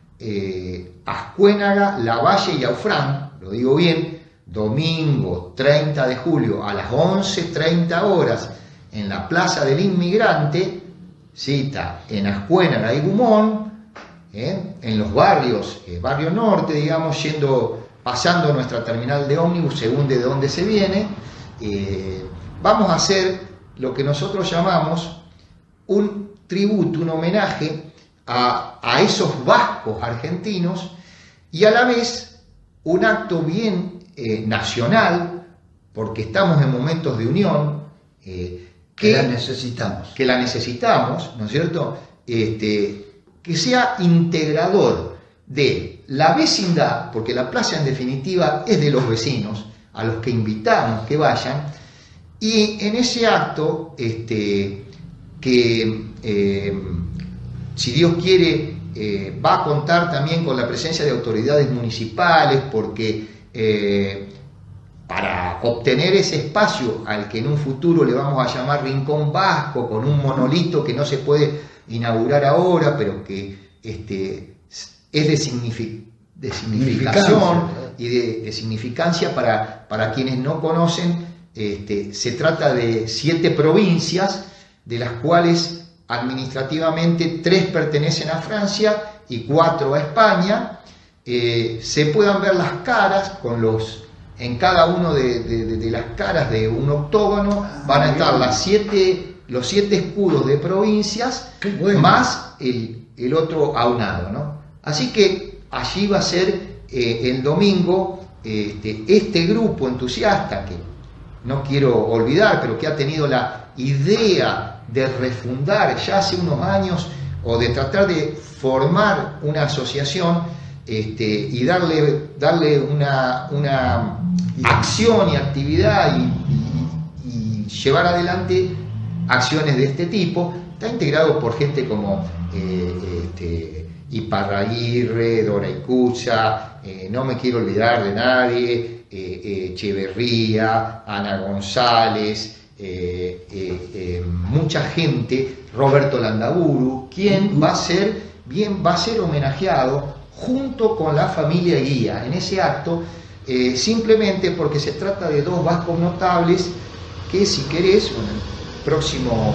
eh, Ascuénaga, Lavalle y Aufrán, lo digo bien, domingo treinta de julio a las once treinta horas en la Plaza del Inmigrante, cita en Ascuénaga y Gumón, eh, en los barrios, eh, barrio norte, digamos, yendo... pasando nuestra terminal de ómnibus según de dónde se viene, eh, vamos a hacer lo que nosotros llamamos un tributo, un homenaje a, a esos vascos argentinos y a la vez un acto bien eh, nacional, porque estamos en momentos de unión, eh, que, que la necesitamos. Que la necesitamos, ¿no es cierto? Este, que sea integrador de la vecindad, porque la plaza en definitiva es de los vecinos, a los que invitamos que vayan, y en ese acto, este, que eh, si Dios quiere, eh, va a contar también con la presencia de autoridades municipales, porque eh, para obtener ese espacio al que en un futuro le vamos a llamar Rincón Vasco, con un monolito que no se puede inaugurar ahora, pero que este, es de, signific de significación y de, de significancia para, para quienes no conocen. Este, se trata de siete provincias, de las cuales administrativamente tres pertenecen a Francia y cuatro a España. Eh, se puedan ver las caras con los... En cada uno de, de, de las caras de un octógono van a estar las siete, los siete escudos de provincias, bueno, más el, el otro aunado, ¿no? Así que allí va a ser eh, el domingo este, este grupo entusiasta, que no quiero olvidar, pero que ha tenido la idea de refundar ya hace unos años, o de tratar de formar una asociación este, y darle, darle una, una acción y actividad y, y, y llevar adelante acciones de este tipo. Está integrado por gente como eh, este, Iparraguirre, Dora Icucha, eh, no me quiero olvidar de nadie, eh, eh, Echeverría, Ana González, eh, eh, eh, mucha gente, Roberto Landaburu, quien va a ser, bien, va a ser homenajeado junto con la familia Guía en ese acto, eh, simplemente porque se trata de dos vascos notables que, si querés, bueno, el próximo,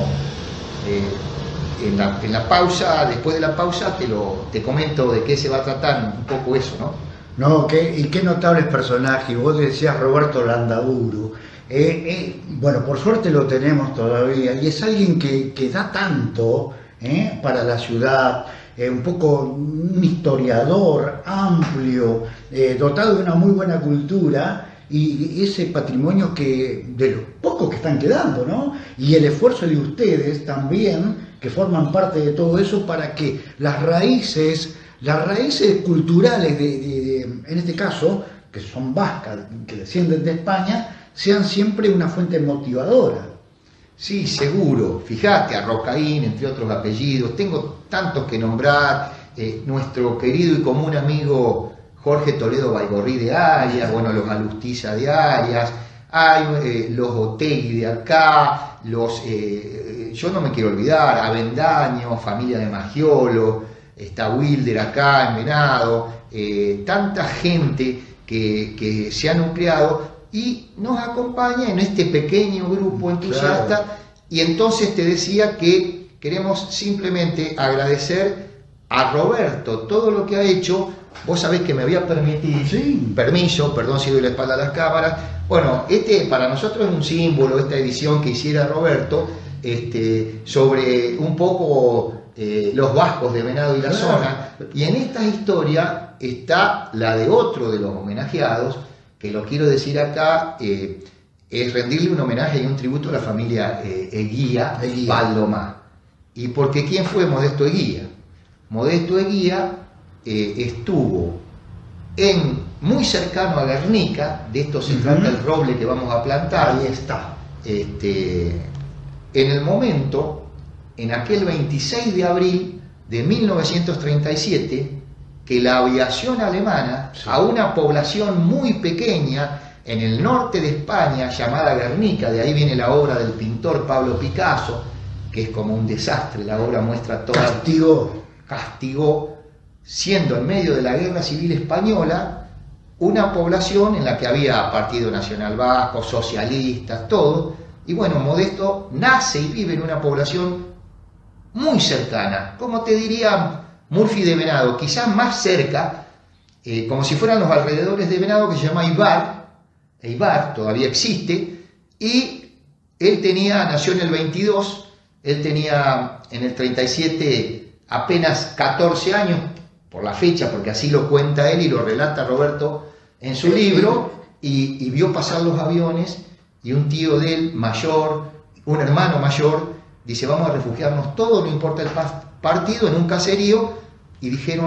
eh, en, la, en la pausa, después de la pausa, te, lo, te comento de qué se va a tratar un poco eso, ¿no? No, qué, y qué notables personajes. Vos decías Roberto Landaburu. Eh, eh, bueno, por suerte lo tenemos todavía, y es alguien que, que da tanto eh, para la ciudad. Eh, un poco un historiador amplio, eh, dotado de una muy buena cultura, y, y ese patrimonio que de los pocos que están quedando, ¿no? Y el esfuerzo de ustedes también, que forman parte de todo eso, para que las raíces, las raíces culturales, de, de, de, en este caso, que son vascas, que descienden de España, sean siempre una fuente motivadora. Sí, seguro. Fíjate, a Rocaín, entre otros apellidos, tengo tantos que nombrar, eh, nuestro querido y común amigo Jorge Toledo Baigorri de Arias, bueno, los Alustiza de Arias, hay eh, los Otegui de acá, los, eh, yo no me quiero olvidar, Avendaño, familia de Maggiolo, está Wilder acá en Venado, eh, tanta gente que, que se ha nucleado y nos acompaña en este pequeño grupo entusiasta. Claro. Y entonces te decía que queremos simplemente agradecer a Roberto todo lo que ha hecho. Vos sabés que me había permitido, sí. permiso, perdón si doy la espalda a las cámaras. Bueno, este para nosotros es un símbolo, esta edición que hiciera Roberto, este, sobre un poco eh, los vascos de Venado y la claro. zona. Y en esta historia está la de otro de los homenajeados, que lo quiero decir acá, eh, es rendirle un homenaje y un tributo a la familia eh, Eguía, Eguía. Valdomá. ¿Y porque quién fue Modesto Eguía? Modesto Eguía eh, estuvo en, muy cercano a Guernica, de esto se uh-huh. trata el roble que vamos a plantar. Ahí está. Este, en el momento, en aquel veintiséis de abril de mil novecientos treinta y siete, que la aviación alemana, sí. a una población muy pequeña en el norte de España llamada Guernica, de ahí viene la obra del pintor Pablo Picasso, que es como un desastre, la obra muestra todo. Castigó. Castigó, siendo en medio de la Guerra Civil Española, una población en la que había Partido Nacional Vasco, socialistas, todo, y bueno, Modesto nace y vive en una población muy cercana, como te diría Murphy de Venado, quizás más cerca, eh, como si fueran los alrededores de Venado, que se llama Ibar. Ibar todavía existe, y él tenía, nació en el veintidós, él tenía en el treinta y siete apenas catorce años, por la fecha, porque así lo cuenta él y lo relata Roberto en su libro, y, y vio pasar los aviones, y un tío de él, mayor, un hermano mayor, dice, vamos a refugiarnos todos, no importa el partido, en un caserío, y dijeron,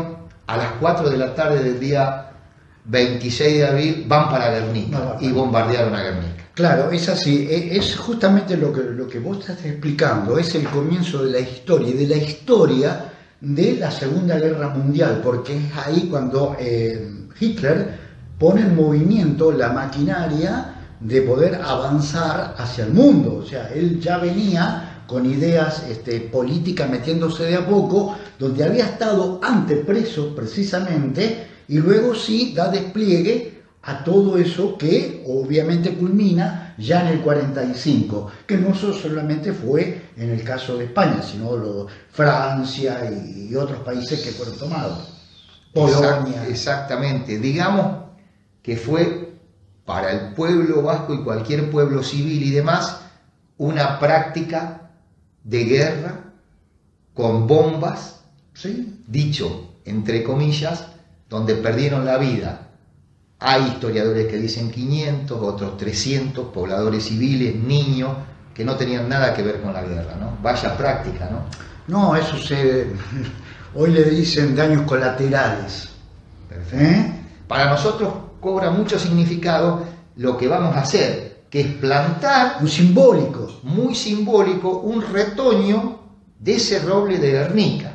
a las cuatro de la tarde del día veintiséis de abril van para Guernica no, y bombardearon a Guernica. Claro, es así, es justamente lo que, lo que vos estás explicando, es el comienzo de la historia, y de la historia de la Segunda Guerra Mundial, porque es ahí cuando eh, Hitler pone en movimiento la maquinaria de poder avanzar hacia el mundo. O sea, él ya venía con ideas este, políticas metiéndose de a poco, donde había estado antes preso precisamente, y luego sí da despliegue a todo eso que obviamente culmina ya en el cuarenta y cinco, que no solamente fue en el caso de España, sino lo, Francia y, y otros países que fueron tomados. Polonia. Exactamente, digamos que fue para el pueblo vasco y cualquier pueblo civil y demás una práctica de guerra con bombas, ¿sí? Dicho entre comillas, donde perdieron la vida. Hay historiadores que dicen quinientos, otros trescientos, pobladores civiles, niños, que no tenían nada que ver con la guerra, ¿no? Vaya práctica, ¿no? No, eso se... hoy le dicen daños colaterales. Perfecto. ¿Eh? Para nosotros cobra mucho significado lo que vamos a hacer, que es plantar... Un simbólico. Muy simbólico, un retoño de ese roble de Guernica,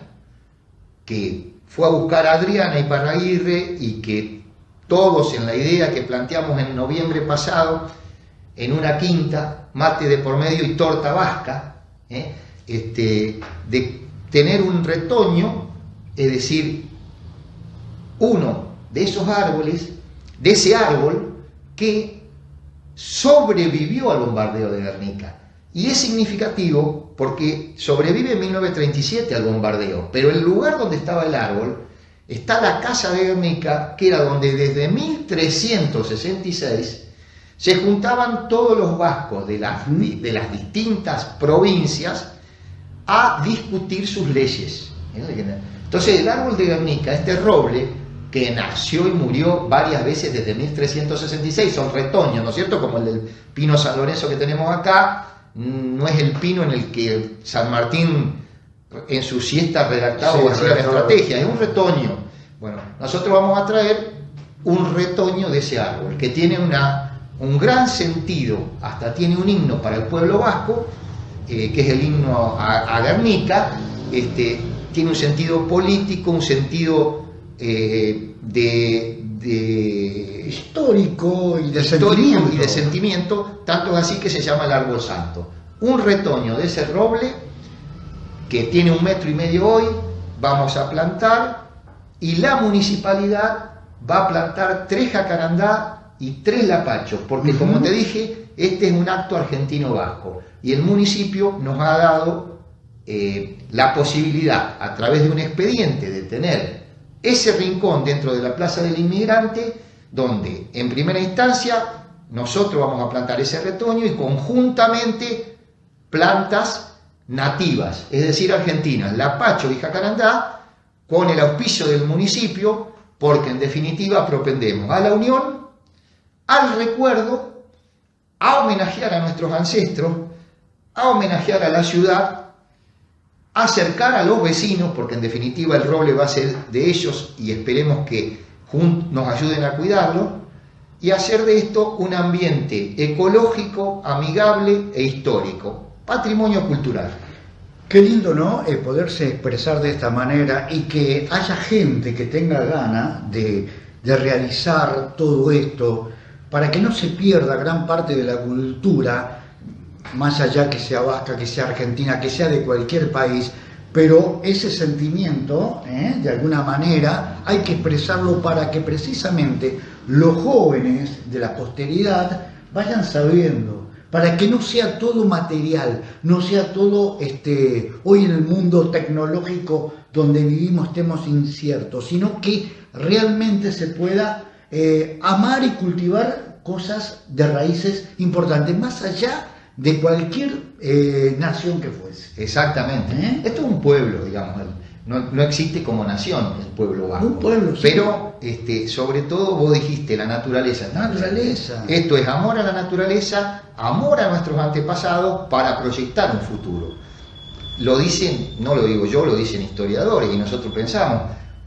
que fue a buscar a Adriana Iparraguirre y que todos en la idea que planteamos en noviembre pasado, en una quinta, mate de por medio y torta vasca, ¿eh? este, de tener un retoño, es decir, uno de esos árboles, de ese árbol que sobrevivió al bombardeo de Guernica. Y es significativo porque sobrevive en mil novecientos treinta y siete al bombardeo, pero el lugar donde estaba el árbol está la casa de Guernica, que era donde desde mil trescientos sesenta y seis se juntaban todos los vascos de las, de las distintas provincias a discutir sus leyes. Entonces el árbol de Guernica, este roble, que nació y murió varias veces desde mil trescientos sesenta y seis, son retoños, ¿no es cierto? Como el del pino San Lorenzo que tenemos acá, no es el pino en el que San Martín en su siesta redactaba sí, o hacía la estrategia, es un retoño. Bueno, nosotros vamos a traer un retoño de ese árbol, que tiene una, un gran sentido, hasta tiene un himno para el pueblo vasco, eh, que es el himno a, a Guernica, este, tiene un sentido político, un sentido eh, de, de histórico y de histórico sentimiento. y de sentimiento, tanto es así que se llama el árbol santo. Un retoño de ese roble que tiene un metro y medio hoy, vamos a plantar, y la municipalidad va a plantar tres jacarandá y tres lapachos, porque uh-huh. como te dije, este es un acto argentino vasco, y el municipio nos ha dado eh, la posibilidad, a través de un expediente, de tener ese rincón dentro de la Plaza del Inmigrante, donde en primera instancia nosotros vamos a plantar ese retoño y conjuntamente plantas nativas, es decir, argentinas, lapacho y jacarandá, con el auspicio del municipio, porque en definitiva propendemos a la unión, al recuerdo, a homenajear a nuestros ancestros, a homenajear a la ciudad, a acercar a los vecinos, porque en definitiva el roble va a ser de ellos y esperemos que nos ayuden a cuidarlo, y hacer de esto un ambiente ecológico, amigable e histórico. Patrimonio cultural. Qué lindo, ¿no? Eh, poderse expresar de esta manera y que haya gente que tenga ganas de, de realizar todo esto para que no se pierda gran parte de la cultura, más allá que sea vasca, que sea argentina, que sea de cualquier país, pero ese sentimiento, ¿eh? de alguna manera, hay que expresarlo para que precisamente los jóvenes de la posteridad vayan sabiendo, para que no sea todo material, no sea todo, este, hoy en el mundo tecnológico donde vivimos estemos inciertos, sino que realmente se pueda eh, amar y cultivar cosas de raíces importantes, más allá de cualquier eh, nación que fuese. Exactamente. ¿Eh? Esto es un pueblo, digamos, no, no existe como nación el pueblo vasco. Un pueblo, sí. Pero este, sobre todo vos dijiste la naturaleza. Naturaleza. Esto es amor a la naturaleza, amor a nuestros antepasados para proyectar un futuro. Lo dicen, no lo digo yo, lo dicen historiadores y nosotros pensamos,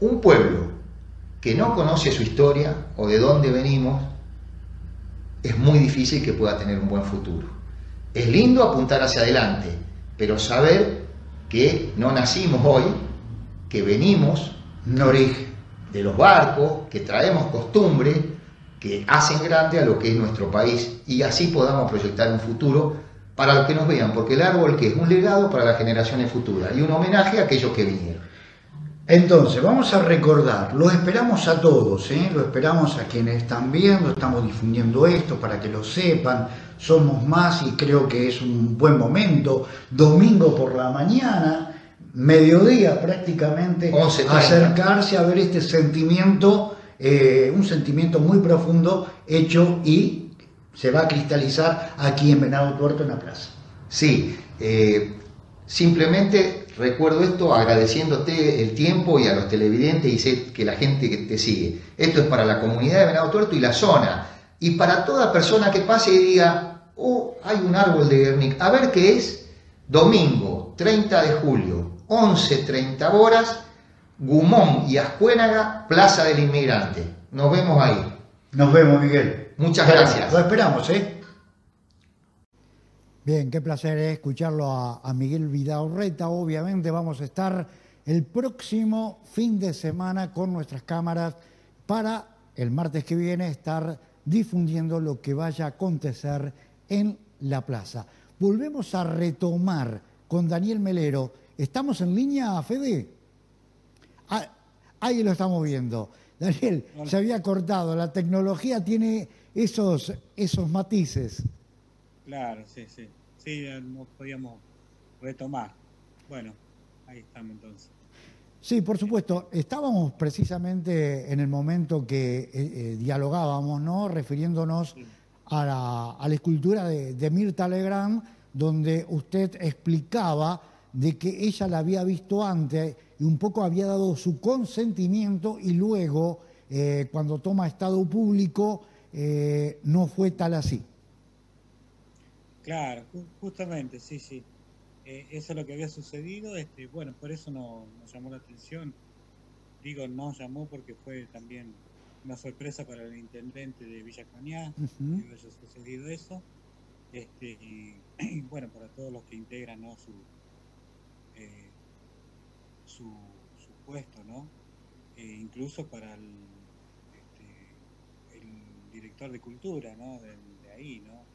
un pueblo que no conoce su historia o de dónde venimos, es muy difícil que pueda tener un buen futuro. Es lindo apuntar hacia adelante, pero saber que no nacimos hoy, que venimos un origen de los barcos, que traemos costumbres que hacen grande a lo que es nuestro país, y así podamos proyectar un futuro para los que nos vean, porque el árbol, que es un legado para las generaciones futuras y un homenaje a aquellos que vinieron. Entonces, vamos a recordar, los esperamos a todos, ¿eh? Lo esperamos a quienes están viendo, estamos difundiendo esto para que lo sepan, somos más y creo que es un buen momento, domingo por la mañana, mediodía prácticamente, once treinta. Acercarse a ver este sentimiento, eh, un sentimiento muy profundo hecho y se va a cristalizar aquí en Venado Tuerto en la plaza. Sí, eh, simplemente recuerdo esto agradeciéndote el tiempo y a los televidentes, y sé que la gente que te sigue. Esto es para la comunidad de Venado Tuerto y la zona, y para toda persona que pase y diga, oh, hay un árbol de Guernica, a ver qué es. Domingo treinta de julio, once treinta horas, Gumón y Ascuénaga, Plaza del Inmigrante. Nos vemos ahí. Nos vemos, Miguel. Muchas gracias. Lo esperamos, ¿eh? Bien, qué placer escucharlo a, a Miguel Vidaurreta. Obviamente vamos a estar el próximo fin de semana con nuestras cámaras para el martes que viene estar difundiendo lo que vaya a acontecer en la plaza. Volvemos a retomar con Daniel Melero. ¿Estamos en línea, Fede? Ah, ahí lo estamos viendo. Daniel, se había cortado. La tecnología tiene esos, esos matices. Claro, sí, sí. Sí, no podíamos retomar. Bueno, ahí estamos entonces. Sí, por supuesto. Estábamos precisamente en el momento que eh, eh, dialogábamos, ¿no? Refiriéndonos sí. a, la, a la escultura de, de Mirta Legrand, donde usted explicaba de que ella la había visto antes y un poco había dado su consentimiento y luego, eh, cuando toma estado público, eh, no fue tal así. Claro, justamente, sí, sí. Eh, eso es lo que había sucedido. Este, bueno, por eso no, nos llamó la atención. Digo, no llamó porque fue también una sorpresa para el intendente de Villa Cañas, uh-huh. que haya sucedido eso. Este, y, y bueno, para todos los que integran, ¿no? su, eh, su, su puesto, ¿no? Eh, incluso para el, este, el director de cultura, ¿no? De, de ahí, ¿no?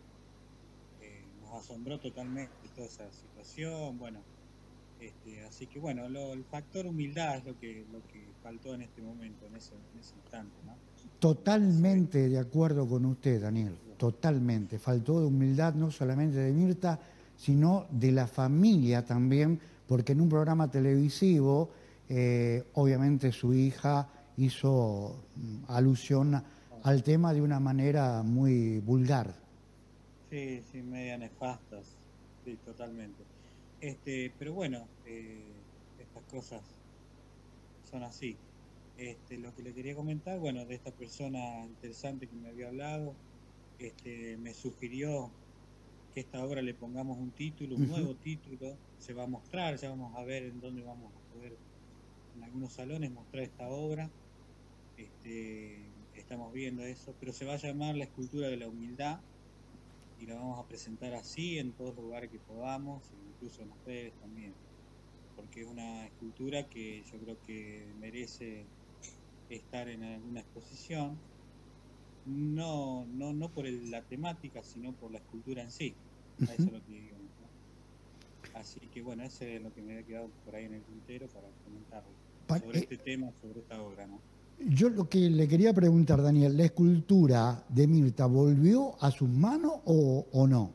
Asombró totalmente toda esa situación, bueno, este, así que bueno, lo, el factor humildad es lo que lo que faltó en este momento, en ese, en ese instante, ¿no? Totalmente de acuerdo con usted, Daniel, totalmente. Faltó de humildad no solamente de Mirta, sino de la familia también, porque en un programa televisivo, eh, obviamente su hija hizo alusión al tema de una manera muy vulgar. Sí, sí, media nefastas, sí, totalmente. Este, pero bueno, eh, estas cosas son así. Este, lo que le quería comentar, bueno, de esta persona interesante que me había hablado, este, me sugirió que esta obra le pongamos un título, un uh-huh. nuevo título, se va a mostrar, ya vamos a ver en dónde vamos a poder, en algunos salones, mostrar esta obra. Este, estamos viendo eso, pero se va a llamar La Escultura de la Humildad. Y la vamos a presentar así en todos los lugares que podamos, incluso en las redes también, porque es una escultura que yo creo que merece estar en alguna exposición, no no no por el, la temática, sino por la escultura en sí. Uh-huh. Eso es lo que digo, ¿no? Así que bueno, ese es lo que me había quedado por ahí en el tintero para comentarlo para, sobre eh, este tema, sobre esta obra, ¿no? Yo lo que le quería preguntar, Daniel, ¿la escultura de Mirta volvió a sus manos o, o no?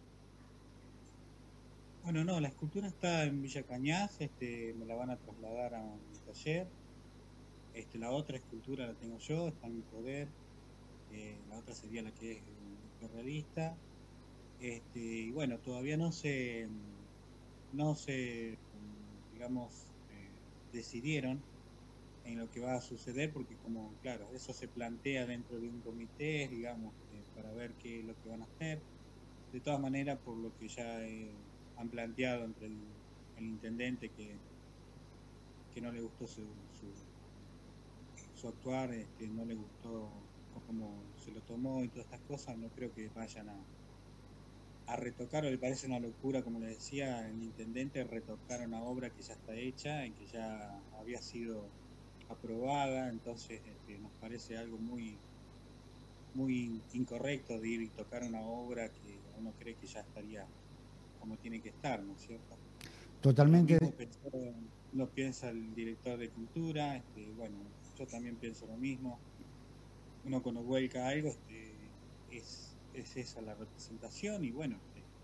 Bueno, no, la escultura está en Villa Cañas, este, me la van a trasladar a mi taller. Este, la otra escultura la tengo yo, está en mi poder. Eh, la otra sería la que es realista. Este, y bueno, todavía no se, no se, digamos, eh, decidieron en lo que va a suceder, porque como, claro, eso se plantea dentro de un comité, digamos, eh, para ver qué es lo que van a hacer. De todas maneras, por lo que ya eh, han planteado entre el, el intendente que, que no le gustó su, su, su actuar este, no le gustó cómo se lo tomó y todas estas cosas, no creo que vayan a, a retocar, o le parece una locura, como le decía el intendente, retocar una obra que ya está hecha y que ya había sido aprobada, entonces este, nos parece algo muy muy incorrecto de ir y tocar una obra que uno cree que ya estaría como tiene que estar, ¿no es cierto? Totalmente. Lo mismo pensó, lo piensa el director de cultura, este, bueno, yo también pienso lo mismo. Uno cuando vuelca algo, este, es, es esa la representación y bueno,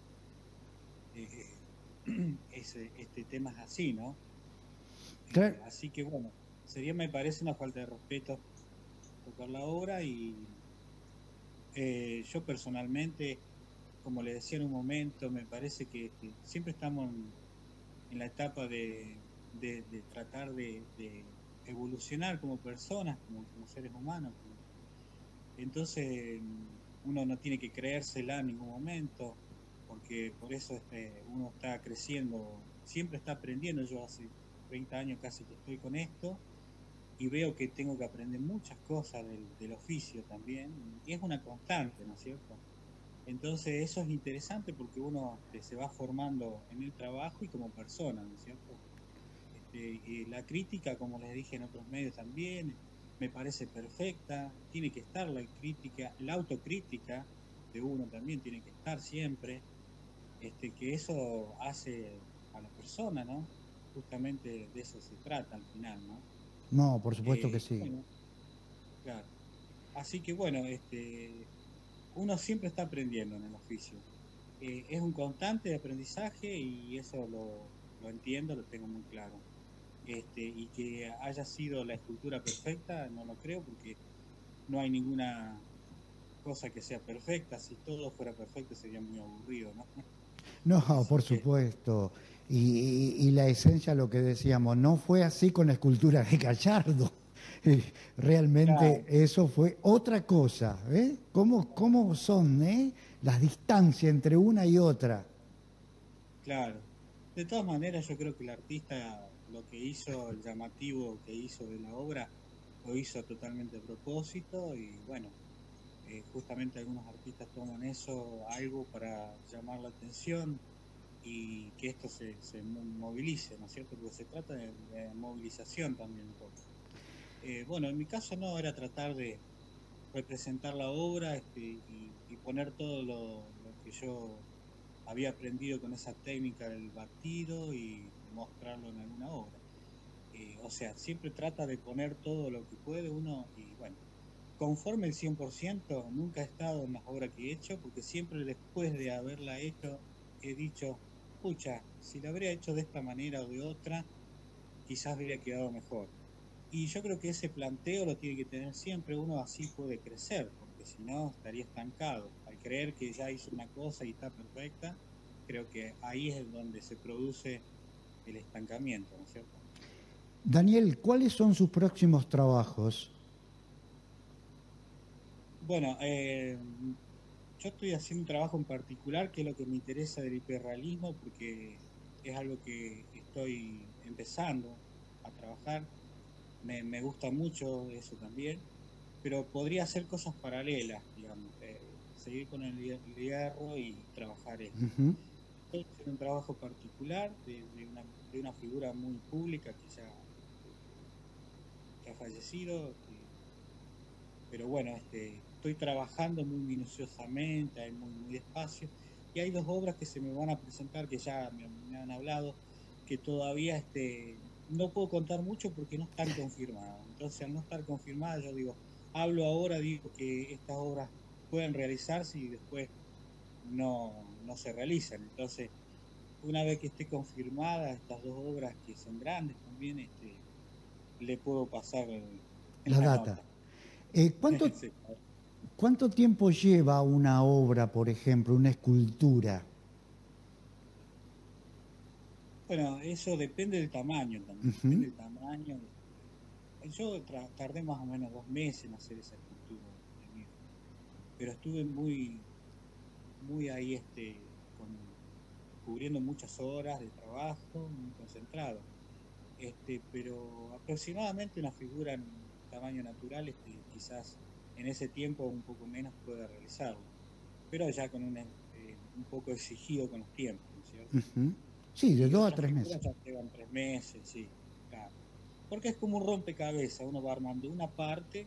este, eh, ese, este tema es así, ¿no? Claro. Eh, así que bueno, sería, me parece, una falta de respeto tocar la obra y eh, yo personalmente, como le decía en un momento, me parece que, que siempre estamos en, en la etapa de, de, de tratar de, de, evolucionar como personas, como, como seres humanos. Entonces, uno no tiene que creérsela en ningún momento, porque por eso este, uno está creciendo, siempre está aprendiendo. Yo hace treinta años casi que estoy con esto y veo que tengo que aprender muchas cosas del, del oficio también, y es una constante, ¿no es cierto? Entonces eso es interesante porque uno este, se va formando en el trabajo y como persona, ¿no es cierto? Este, y la crítica, como les dije en otros medios también, me parece perfecta, tiene que estar la crítica, la autocrítica de uno también tiene que estar siempre, este, que eso hace a la persona, ¿no? Justamente de eso se trata al final, ¿no? No, por supuesto que Eh, sí. bueno, claro. Así que bueno, este, uno siempre está aprendiendo en el oficio. Eh, es un constante de aprendizaje y eso lo, lo entiendo, lo tengo muy claro. Este, y que haya sido la escultura perfecta, no lo creo, porque no hay ninguna cosa que sea perfecta. Si todo fuera perfecto sería muy aburrido, ¿no? No, Así por que, supuesto. Y, y- y la esencia, lo que decíamos, no fue así con la escultura de Gallardo. Eh, Realmente claro, eso fue otra cosa. ¿Eh? ¿Cómo, cómo son eh? las distancias entre una y otra? claro. De todas maneras, yo creo que el artista lo que hizo, el llamativo que hizo de la obra, lo hizo totalmente a propósito y bueno, eh, justamente algunos artistas toman eso, algo para llamar la atención y que esto se, se movilice, ¿no es cierto? Porque se trata de, de movilización también un poco. Eh, bueno, en mi caso no, era tratar de representar la obra este, y, y, poner todo lo, lo que yo había aprendido con esa técnica del batido y mostrarlo en alguna obra. Eh, o sea, siempre trata de poner todo lo que puede uno y bueno, conforme el cien por ciento, nunca he estado en las obras que he hecho, porque siempre después de haberla hecho he dicho, pucha, si la habría hecho de esta manera o de otra, quizás habría quedado mejor. Y yo creo que ese planteo lo tiene que tener siempre uno, así puede crecer, porque si no estaría estancado. Al creer que ya hizo una cosa y está perfecta, creo que ahí es donde se produce el estancamiento, ¿no es cierto? Daniel, ¿cuáles son sus próximos trabajos? Bueno, eh, yo estoy haciendo un trabajo en particular que es lo que me interesa del hiperrealismo porque es algo que estoy empezando a trabajar. Me, me gusta mucho eso también, pero podría hacer cosas paralelas, digamos, eh, seguir con el hierro y trabajar esto. Ujú. Estoy haciendo un trabajo particular de, de, una, de una figura muy pública que ya que ha fallecido, eh, pero bueno, este, estoy trabajando muy minuciosamente, muy, muy despacio, y hay dos obras que se me van a presentar, que ya me, me han hablado, que todavía este, no puedo contar mucho porque no están confirmadas. Entonces, al no estar confirmadas, yo digo, hablo ahora, digo que estas obras pueden realizarse y después no, no se realizan. Entonces, una vez que esté confirmada estas dos obras que son grandes también, este, le puedo pasar en La la data. nota. Eh, ¿cuánto, Sí. ¿Cuánto tiempo lleva una obra, por ejemplo, una escultura? Bueno, eso depende del tamaño también, Ujú. depende del tamaño. Yo tra- tardé más o menos dos meses en hacer esa escultura de mí, pero estuve muy, muy ahí, este, con, cubriendo muchas horas de trabajo, muy concentrado. Este, pero aproximadamente una figura tamaño natural, este, quizás en ese tiempo un poco menos pueda realizarlo, pero ya con un, eh, un poco exigido con los tiempos, ¿no es cierto? Uh-huh. Sí, de y dos a tres meses. Ya llevan tres meses, sí, claro. Porque es como un rompecabezas, uno va armando una parte,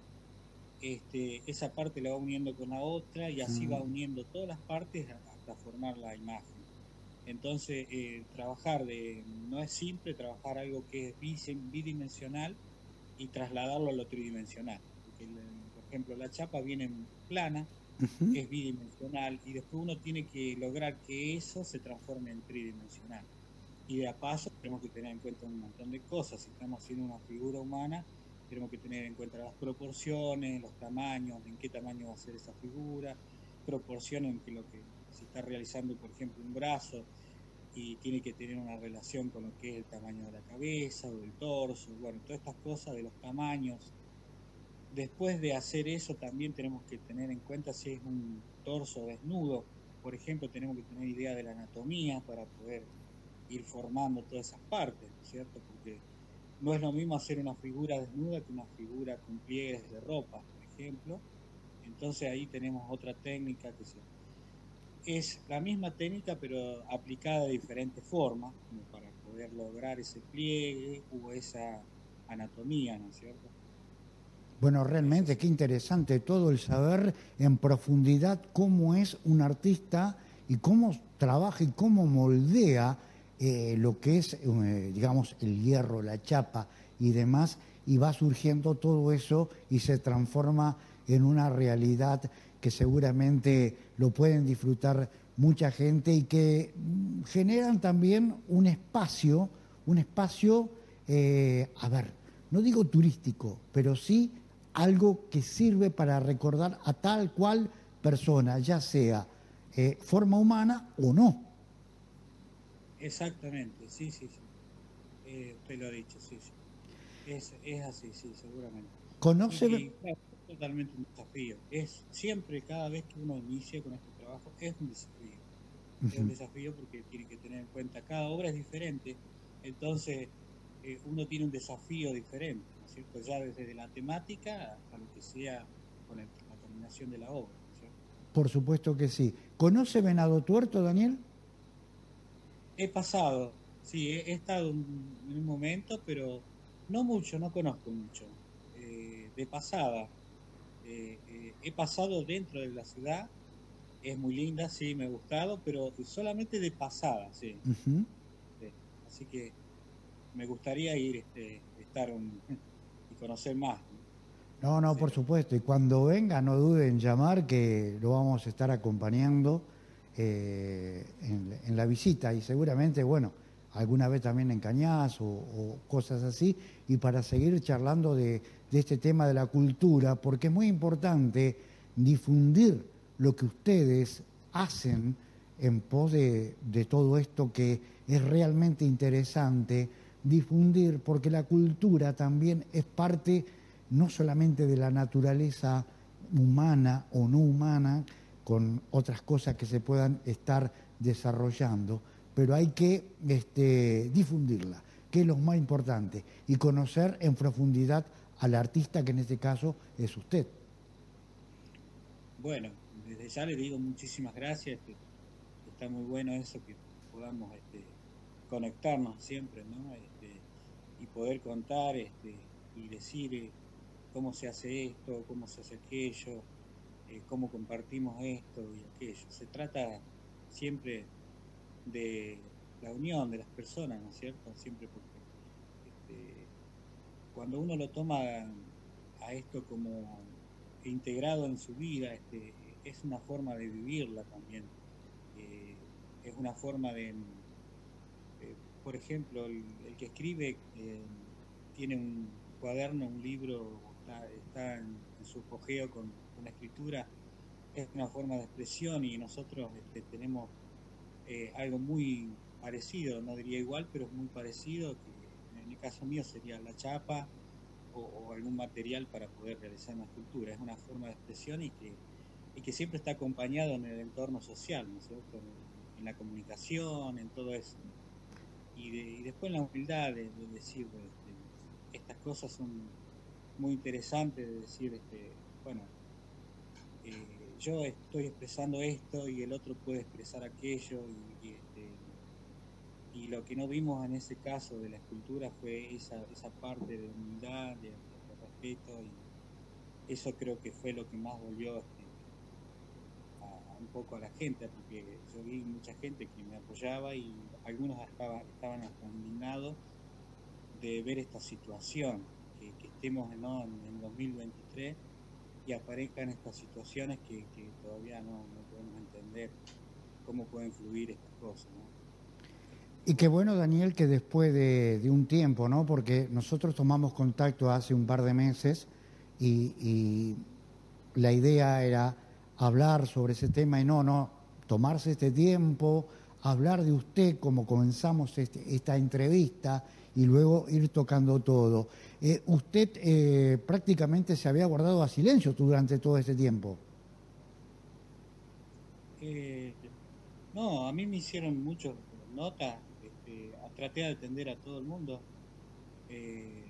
este, esa parte la va uniendo con la otra y así uh-huh. va uniendo todas las partes hasta formar la imagen. Entonces, eh, trabajar de, no es simple trabajar algo que es bidimensional y trasladarlo a lo tridimensional. Porque, por ejemplo, la chapa viene plana, uh-huh. es bidimensional, y después uno tiene que lograr que eso se transforme en tridimensional. Y de a paso tenemos que tener en cuenta un montón de cosas. Si estamos haciendo una figura humana, tenemos que tener en cuenta las proporciones, los tamaños, en qué tamaño va a ser esa figura, proporciones en que lo que se está realizando, por ejemplo, un brazo, y tiene que tener una relación con lo que es el tamaño de la cabeza o del torso, bueno, todas estas cosas de los tamaños. Después de hacer eso también tenemos que tener en cuenta si es un torso desnudo, por ejemplo, tenemos que tener idea de la anatomía para poder ir formando todas esas partes, ¿cierto? Porque no es lo mismo hacer una figura desnuda que una figura con pliegues de ropa, por ejemplo. Entonces ahí tenemos otra técnica que se... es la misma técnica pero aplicada de diferentes formas, como para poder lograr ese pliegue o esa anatomía, ¿no es cierto? Bueno, realmente qué interesante todo el saber en profundidad cómo es un artista y cómo trabaja y cómo moldea eh, lo que es, eh, digamos, el hierro, la chapa y demás, y va surgiendo todo eso y se transforma en una realidad que seguramente lo pueden disfrutar mucha gente y que generan también un espacio, un espacio, eh, a ver, no digo turístico, pero sí algo que sirve para recordar a tal cual persona, ya sea eh, forma humana o no. Exactamente, sí, sí, sí. Eh, usted lo ha dicho, sí, sí. Es, es así, sí, seguramente. ¿Conoce? Y, claro, es totalmente un desafío. Es siempre, cada vez que uno inicia con este trabajo, es un desafío. Uh-huh. Es un desafío porque tiene que tener en cuenta, cada obra es diferente, entonces eh, uno tiene un desafío diferente, ¿no es cierto? Ya desde la temática hasta lo que sea con el, la terminación de la obra, ¿no es cierto? Por supuesto que sí. ¿Conoce Venado Tuerto, Daniel? He pasado, sí, he, he estado en un momento, pero no mucho, no conozco mucho. Eh, de pasada, eh, eh, he pasado dentro de la ciudad, es muy linda, sí, me ha gustado, pero solamente de pasada, sí. Uh-huh. Sí. Así que me gustaría ir, este, estar un, y conocer más. No, no, sí. Por supuesto. Y cuando venga, no duden en llamar, que lo vamos a estar acompañando eh, en, en la visita. Y seguramente, bueno, alguna vez también en Cañas o, o cosas así. Y para seguir charlando de, de este tema de la cultura, porque es muy importante difundir lo que ustedes hacen en pos de, de todo esto que es realmente interesante, difundir, porque la cultura también es parte no solamente de la naturaleza humana o no humana, con otras cosas que se puedan estar desarrollando, pero hay que este, difundirla, que es lo más importante, y conocer en profundidad al artista, que en este caso es usted. Bueno, desde ya le digo muchísimas gracias, que está muy bueno eso, que podamos este, conectarnos siempre, ¿no? Este, y poder contar este, y decir eh, cómo se hace esto, cómo se hace aquello, eh, cómo compartimos esto y aquello. Se trata siempre de la unión de las personas, ¿no es cierto? Siempre porque este, cuando uno lo toma a esto como integrado en su vida, este, es una forma de vivirla también. Eh, es una forma de, eh, por ejemplo, el, el que escribe eh, tiene un cuaderno, un libro, está, está en, en su apogeo con una escritura, es una forma de expresión, y nosotros este, tenemos eh, algo muy parecido, no diría igual, pero es muy parecido, que en el caso mío sería la chapa o, o algún material para poder realizar una escultura. Es una forma de expresión y que, y que siempre está acompañado en el entorno social, ¿no es cierto? En, en la comunicación, en todo eso. Y, de, y después en la humildad de, de decir, este, estas cosas son muy interesante de decir, este, bueno, eh, yo estoy expresando esto y el otro puede expresar aquello, y, y, este, y lo que no vimos en ese caso de la escultura fue esa, esa parte de humildad, de, de respeto, y eso creo que fue lo que más volvió este, a, a un poco a la gente, porque yo vi mucha gente que me apoyaba y algunos estaba, estaban hasta indignados de ver esta situación, que, que estemos ¿no? en, en dos mil veintitrés y aparezcan estas situaciones que, que todavía no, no podemos entender cómo pueden fluir estas cosas, ¿no? Y qué bueno, Daniel, que después de, de un tiempo, ¿no? Porque nosotros tomamos contacto hace un par de meses y, y la idea era hablar sobre ese tema y no, no, tomarse este tiempo, hablar de usted como comenzamos este, esta entrevista y luego ir tocando todo. Eh, usted eh, prácticamente se había guardado a silencio durante todo este tiempo. Eh, no, a mí me hicieron muchas notas, este, traté de atender a todo el mundo. Eh,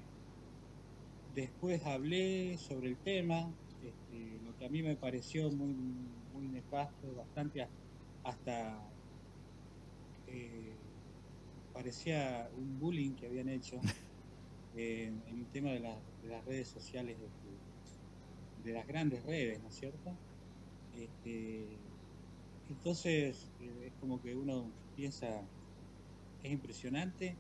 después hablé sobre el tema, este, lo que a mí me pareció muy, muy nefasto, bastante hasta eh, parecía un bullying que habían hecho eh, en el tema de, la, de las redes sociales, de, de las grandes redes, ¿no es cierto? Este, entonces eh, es como que uno piensa, es impresionante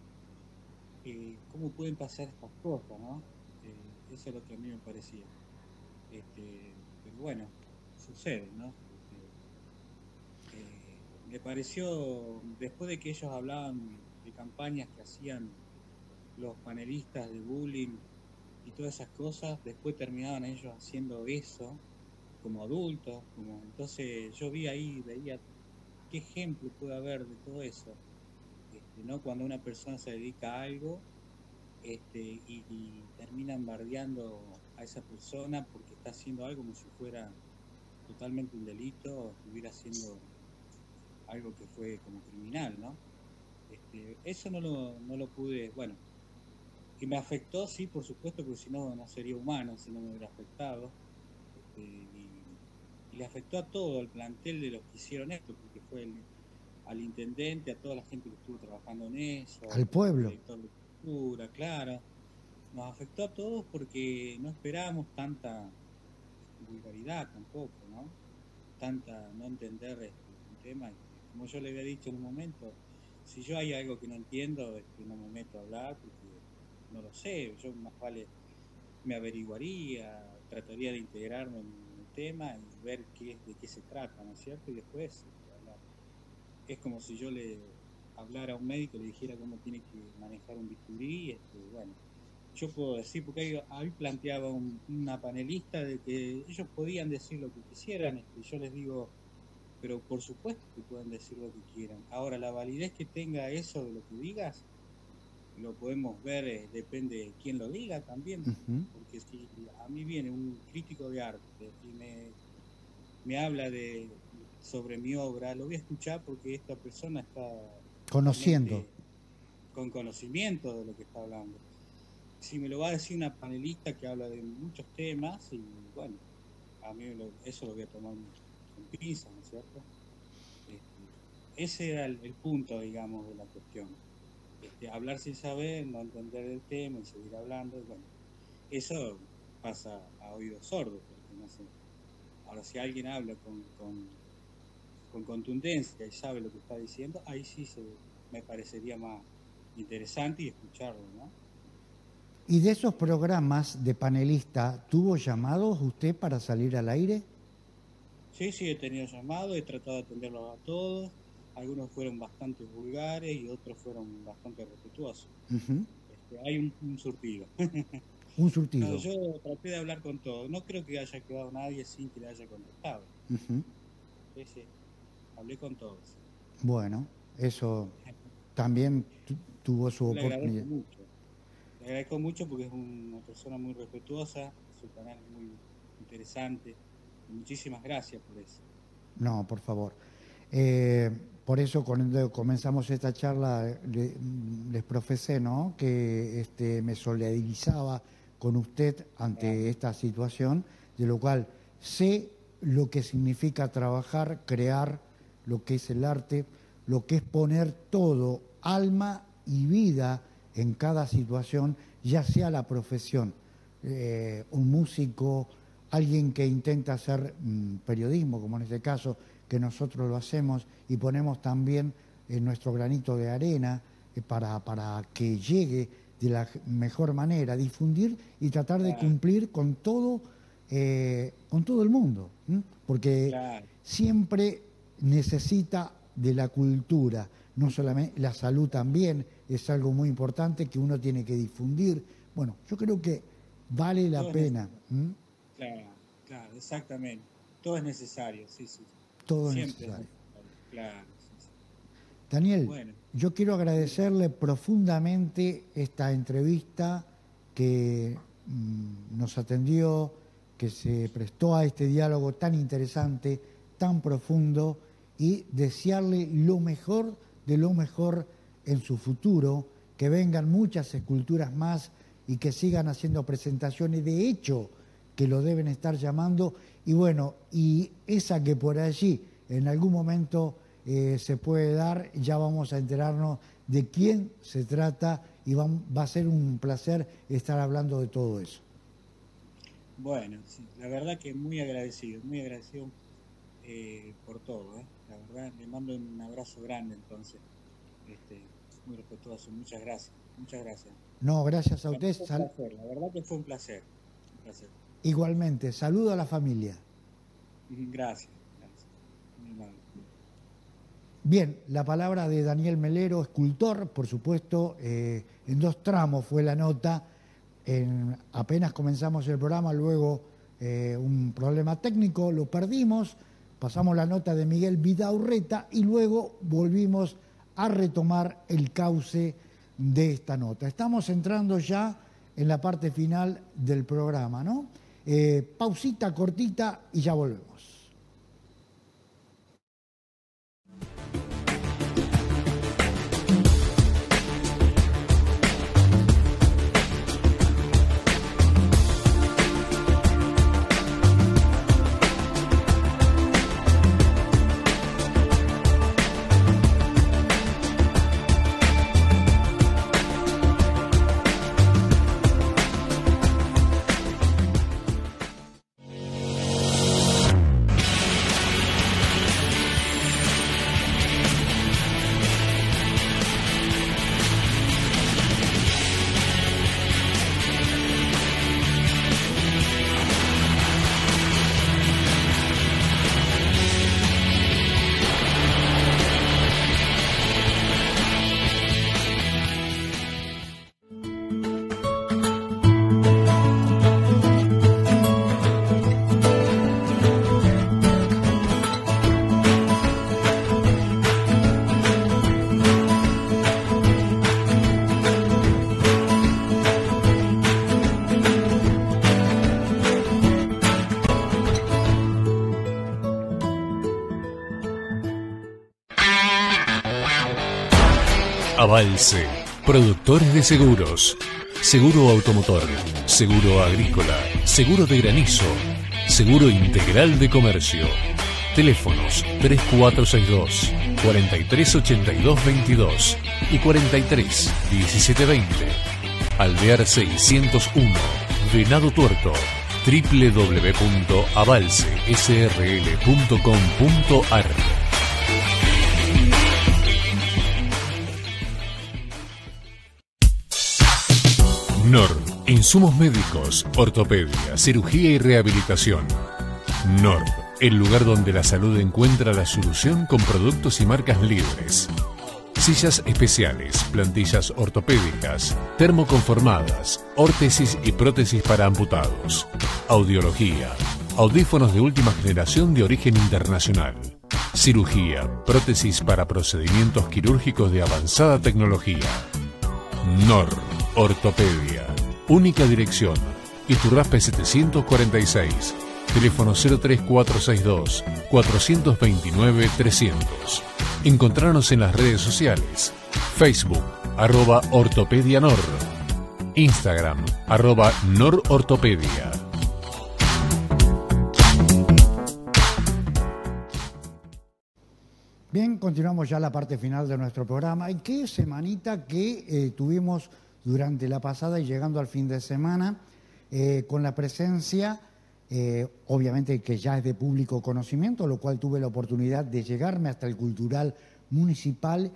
eh, cómo pueden pasar estas cosas, ¿no? Eh, eso es lo que a mí me parecía. Este, pero bueno, sucede, ¿no? Este, eh, me pareció, después de que ellos hablaban de campañas que hacían los panelistas de bullying y todas esas cosas, después terminaban ellos haciendo eso como adultos, como entonces yo vi ahí, veía qué ejemplo puede haber de todo eso, este, ¿no? Cuando una persona se dedica a algo este, y, y terminan bardeando a esa persona porque está haciendo algo como si fuera totalmente un delito o estuviera haciendo algo que fue como criminal, ¿no? Este, eso no lo, no lo pude, bueno, que me afectó, sí, por supuesto, porque si no, no sería humano, si no me hubiera afectado. Este, y, y le afectó a todo el plantel de los que hicieron esto, porque fue el, al intendente, a toda la gente que estuvo trabajando en eso, al pueblo, al director de cultura, claro. Nos afectó a todos porque no esperábamos tanta vulgaridad tampoco, ¿no? Tanta no entender este, un tema. Como yo le había dicho en un momento, si yo hay algo que no entiendo, este, no me meto a hablar porque no lo sé, yo más vale me averiguaría, trataría de integrarme en el tema y ver qué, de qué se trata, ¿no es cierto? Y después este, hablar. Es como si yo le hablara a un médico y le dijera cómo tiene que manejar un bisturí, este, bueno, yo puedo decir, porque ahí, ahí planteaba un, una panelista de que ellos podían decir lo que quisieran, este, yo les digo, pero por supuesto que pueden decir lo que quieran. Ahora, la validez que tenga eso de lo que digas, lo podemos ver, eh, depende de quién lo diga también, uh-huh. Porque si a mí viene un crítico de arte y me, me habla de sobre mi obra, lo voy a escuchar porque esta persona está conociendo, con conocimiento de lo que está hablando. Si me lo va a decir una panelista que habla de muchos temas, y bueno, a mí lo, eso lo voy a tomar con pinzas, ¿no es cierto? Este, ese era el, el punto, digamos, de la cuestión. Este, hablar sin saber, no entender el tema y seguir hablando, y bueno, eso pasa a oídos sordos, porque no sé. Ahora, si alguien habla con, con, con contundencia y sabe lo que está diciendo, ahí sí se, me parecería más interesante y escucharlo, ¿no? ¿Y de esos programas de panelista, tuvo llamados usted para salir al aire? Sí, sí, he tenido llamados, he tratado de atenderlos a todos. Algunos fueron bastante vulgares y otros fueron bastante respetuosos. Uh-huh. Este, hay un, un surtido. Un surtido. No, yo traté de hablar con todos. No creo que haya quedado nadie sin que le haya contestado. Uh-huh. Sí, sí. Hablé con todos. Bueno, eso también tuvo su le oportunidad. Agradezco mucho. Le agradezco mucho porque es una persona muy respetuosa, su canal es muy interesante. Muchísimas gracias por eso. No, por favor. Eh, por eso cuando comenzamos esta charla le, les profesé, ¿no?, que este, me solidarizaba con usted ante esta situación, de lo cual sé lo que significa trabajar, crear, lo que es el arte, lo que es poner todo, alma y vida en cada situación, ya sea la profesión, eh, un músico, alguien que intenta hacer mmm, periodismo, como en este caso, que nosotros lo hacemos y ponemos también eh, nuestro granito de arena eh, para, para que llegue de la mejor manera, difundir y tratar de cumplir con todo, eh, con todo el mundo, ¿m? Porque claro, siempre necesita de la cultura, no solamente la salud también es algo muy importante que uno tiene que difundir. Bueno, yo creo que vale la todo pena. Es claro, claro, exactamente. Todo es necesario, sí, sí. Todo es necesario. Es necesario. Claro, sí, sí. Daniel, bueno, yo quiero agradecerle profundamente esta entrevista que mmm, nos atendió, que se prestó a este diálogo tan interesante, tan profundo, y desearle lo mejor de lo mejor en su futuro, que vengan muchas esculturas más y que sigan haciendo presentaciones, de hecho, que lo deben estar llamando, y bueno, y esa que por allí en algún momento eh, se puede dar, ya vamos a enterarnos de quién se trata y va, va a ser un placer estar hablando de todo eso. Bueno, sí, la verdad que muy agradecido, muy agradecido eh, por todo, ¿eh? La verdad, le mando un abrazo grande entonces, este, muy respetuoso, muchas gracias, muchas gracias. No, gracias a usted. Sal... Placer, la verdad que fue un placer, un placer. Igualmente, saludo a la familia. Gracias, gracias. Muy amable. Bien, la palabra de Daniel Melero, escultor, por supuesto, eh, en dos tramos fue la nota. En, apenas comenzamos el programa, luego eh, un problema técnico, lo perdimos, pasamos la nota de Miguel Vidaurreta y luego volvimos a retomar el cauce de esta nota. Estamos entrando ya en la parte final del programa, ¿no? Eh, pausita cortita y ya volvemos. Avalce, productores de seguros, seguro automotor, seguro agrícola, seguro de granizo, seguro integral de comercio. Teléfonos tres cuatro seis dos, cuatro tres ocho dos veintidós y cuarenta y tres diecisiete veinte. Alvear seiscientos uno, Venado Tuerto, doble u doble u doble u punto avalce s r l punto com punto a r. N O R, insumos médicos, ortopedia, cirugía y rehabilitación. N O R, el lugar donde la salud encuentra la solución con productos y marcas libres. Sillas especiales, plantillas ortopédicas, termoconformadas, órtesis y prótesis para amputados. Audiología, audífonos de última generación de origen internacional. Cirugía, prótesis para procedimientos quirúrgicos de avanzada tecnología. N O R, ortopedia. Única dirección, Iturraspe setecientos cuarenta y seis. Teléfono cero tres cuatro seis dos, cuatro dos nueve, trescientos. Encontrarnos en las redes sociales. Facebook, arroba ortopedia N O R. Instagram, arroba norortopedia. Bien, continuamos ya la parte final de nuestro programa. ¿Y qué semanita que eh, tuvimos durante la pasada y llegando al fin de semana eh, con la presencia, eh, obviamente que ya es de público conocimiento, lo cual tuve la oportunidad de llegarme hasta el Cultural Municipal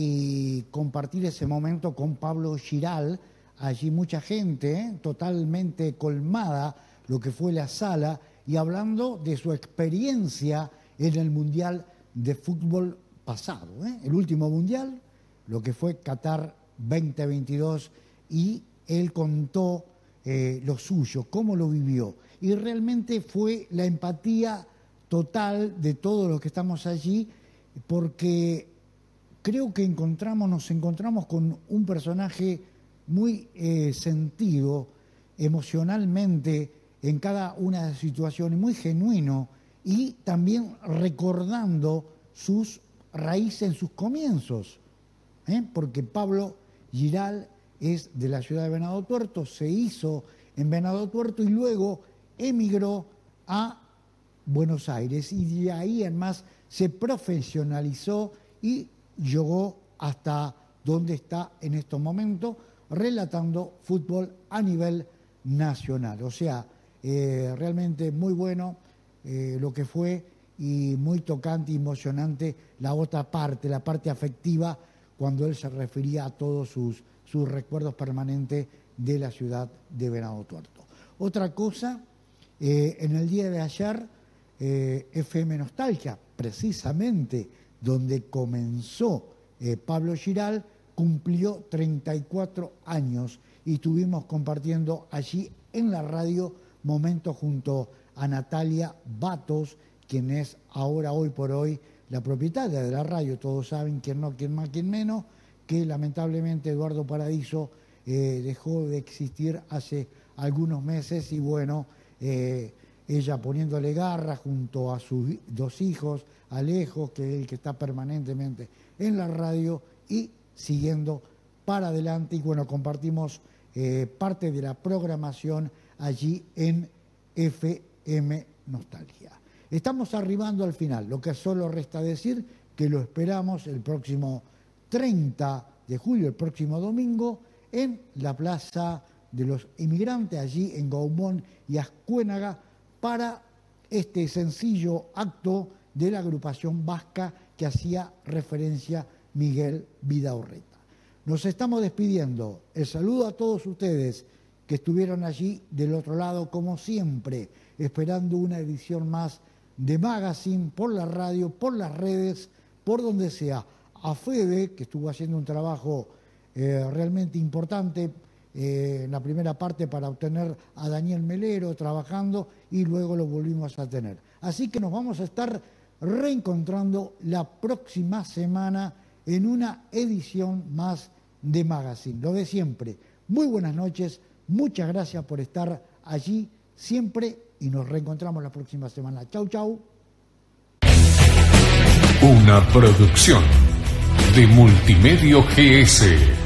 y compartir ese momento con Pablo Giral. Allí mucha gente, eh, totalmente colmada, lo que fue la sala, y hablando de su experiencia en el Mundial de fútbol pasado, ¿eh? El último mundial, lo que fue Qatar veinte veintidós, y él contó eh, lo suyo, cómo lo vivió, y realmente fue la empatía total de todos los que estamos allí, porque creo que encontramos, nos encontramos con un personaje muy eh, sentido emocionalmente en cada una de las situaciones, muy genuino, y también recordando sus raíces en sus comienzos, ¿eh? Porque Pablo Giral es de la ciudad de Venado Tuerto, se hizo en Venado Tuerto y luego emigró a Buenos Aires, y de ahí además se profesionalizó y llegó hasta donde está en estos momentos, relatando fútbol a nivel nacional. O sea, eh, realmente muy bueno. Eh, lo que fue, y muy tocante y emocionante la otra parte, la parte afectiva, cuando él se refería a todos sus, sus recuerdos permanentes de la ciudad de Venado Tuerto. Otra cosa, eh, en el día de ayer, eh, F M Nostalgia, precisamente donde comenzó eh, Pablo Giral, cumplió treinta y cuatro años y estuvimos compartiendo allí en la radio momentos junto a Natalia Batos, quien es ahora, hoy por hoy, la propietaria de la radio. Todos saben, quién no, quién más, quién menos, que lamentablemente Eduardo Paradiso eh, dejó de existir hace algunos meses, y bueno, eh, ella poniéndole garra junto a sus dos hijos, Alejo, que es el que está permanentemente en la radio, y siguiendo para adelante. Y bueno, compartimos eh, parte de la programación allí en F M Nostalgia. Estamos arribando al final, lo que solo resta decir que lo esperamos el próximo treinta de julio, el próximo domingo, en la Plaza de los Inmigrantes, allí en Gaumón y Ascuénaga, para este sencillo acto de la agrupación vasca que hacía referencia Miguel Vidaurreta. Nos estamos despidiendo. El saludo a todos ustedes que estuvieron allí del otro lado, como siempre, esperando una edición más de Magazine, por la radio, por las redes, por donde sea. A Fede, que estuvo haciendo un trabajo eh, realmente importante eh, en la primera parte para obtener a Daniel Melero trabajando, y luego lo volvimos a tener. Así que nos vamos a estar reencontrando la próxima semana en una edición más de Magazine. Lo de siempre. Muy buenas noches, muchas gracias por estar allí siempre, y nos reencontramos la próxima semana. Chau, chau. Una producción de Multimedio G S.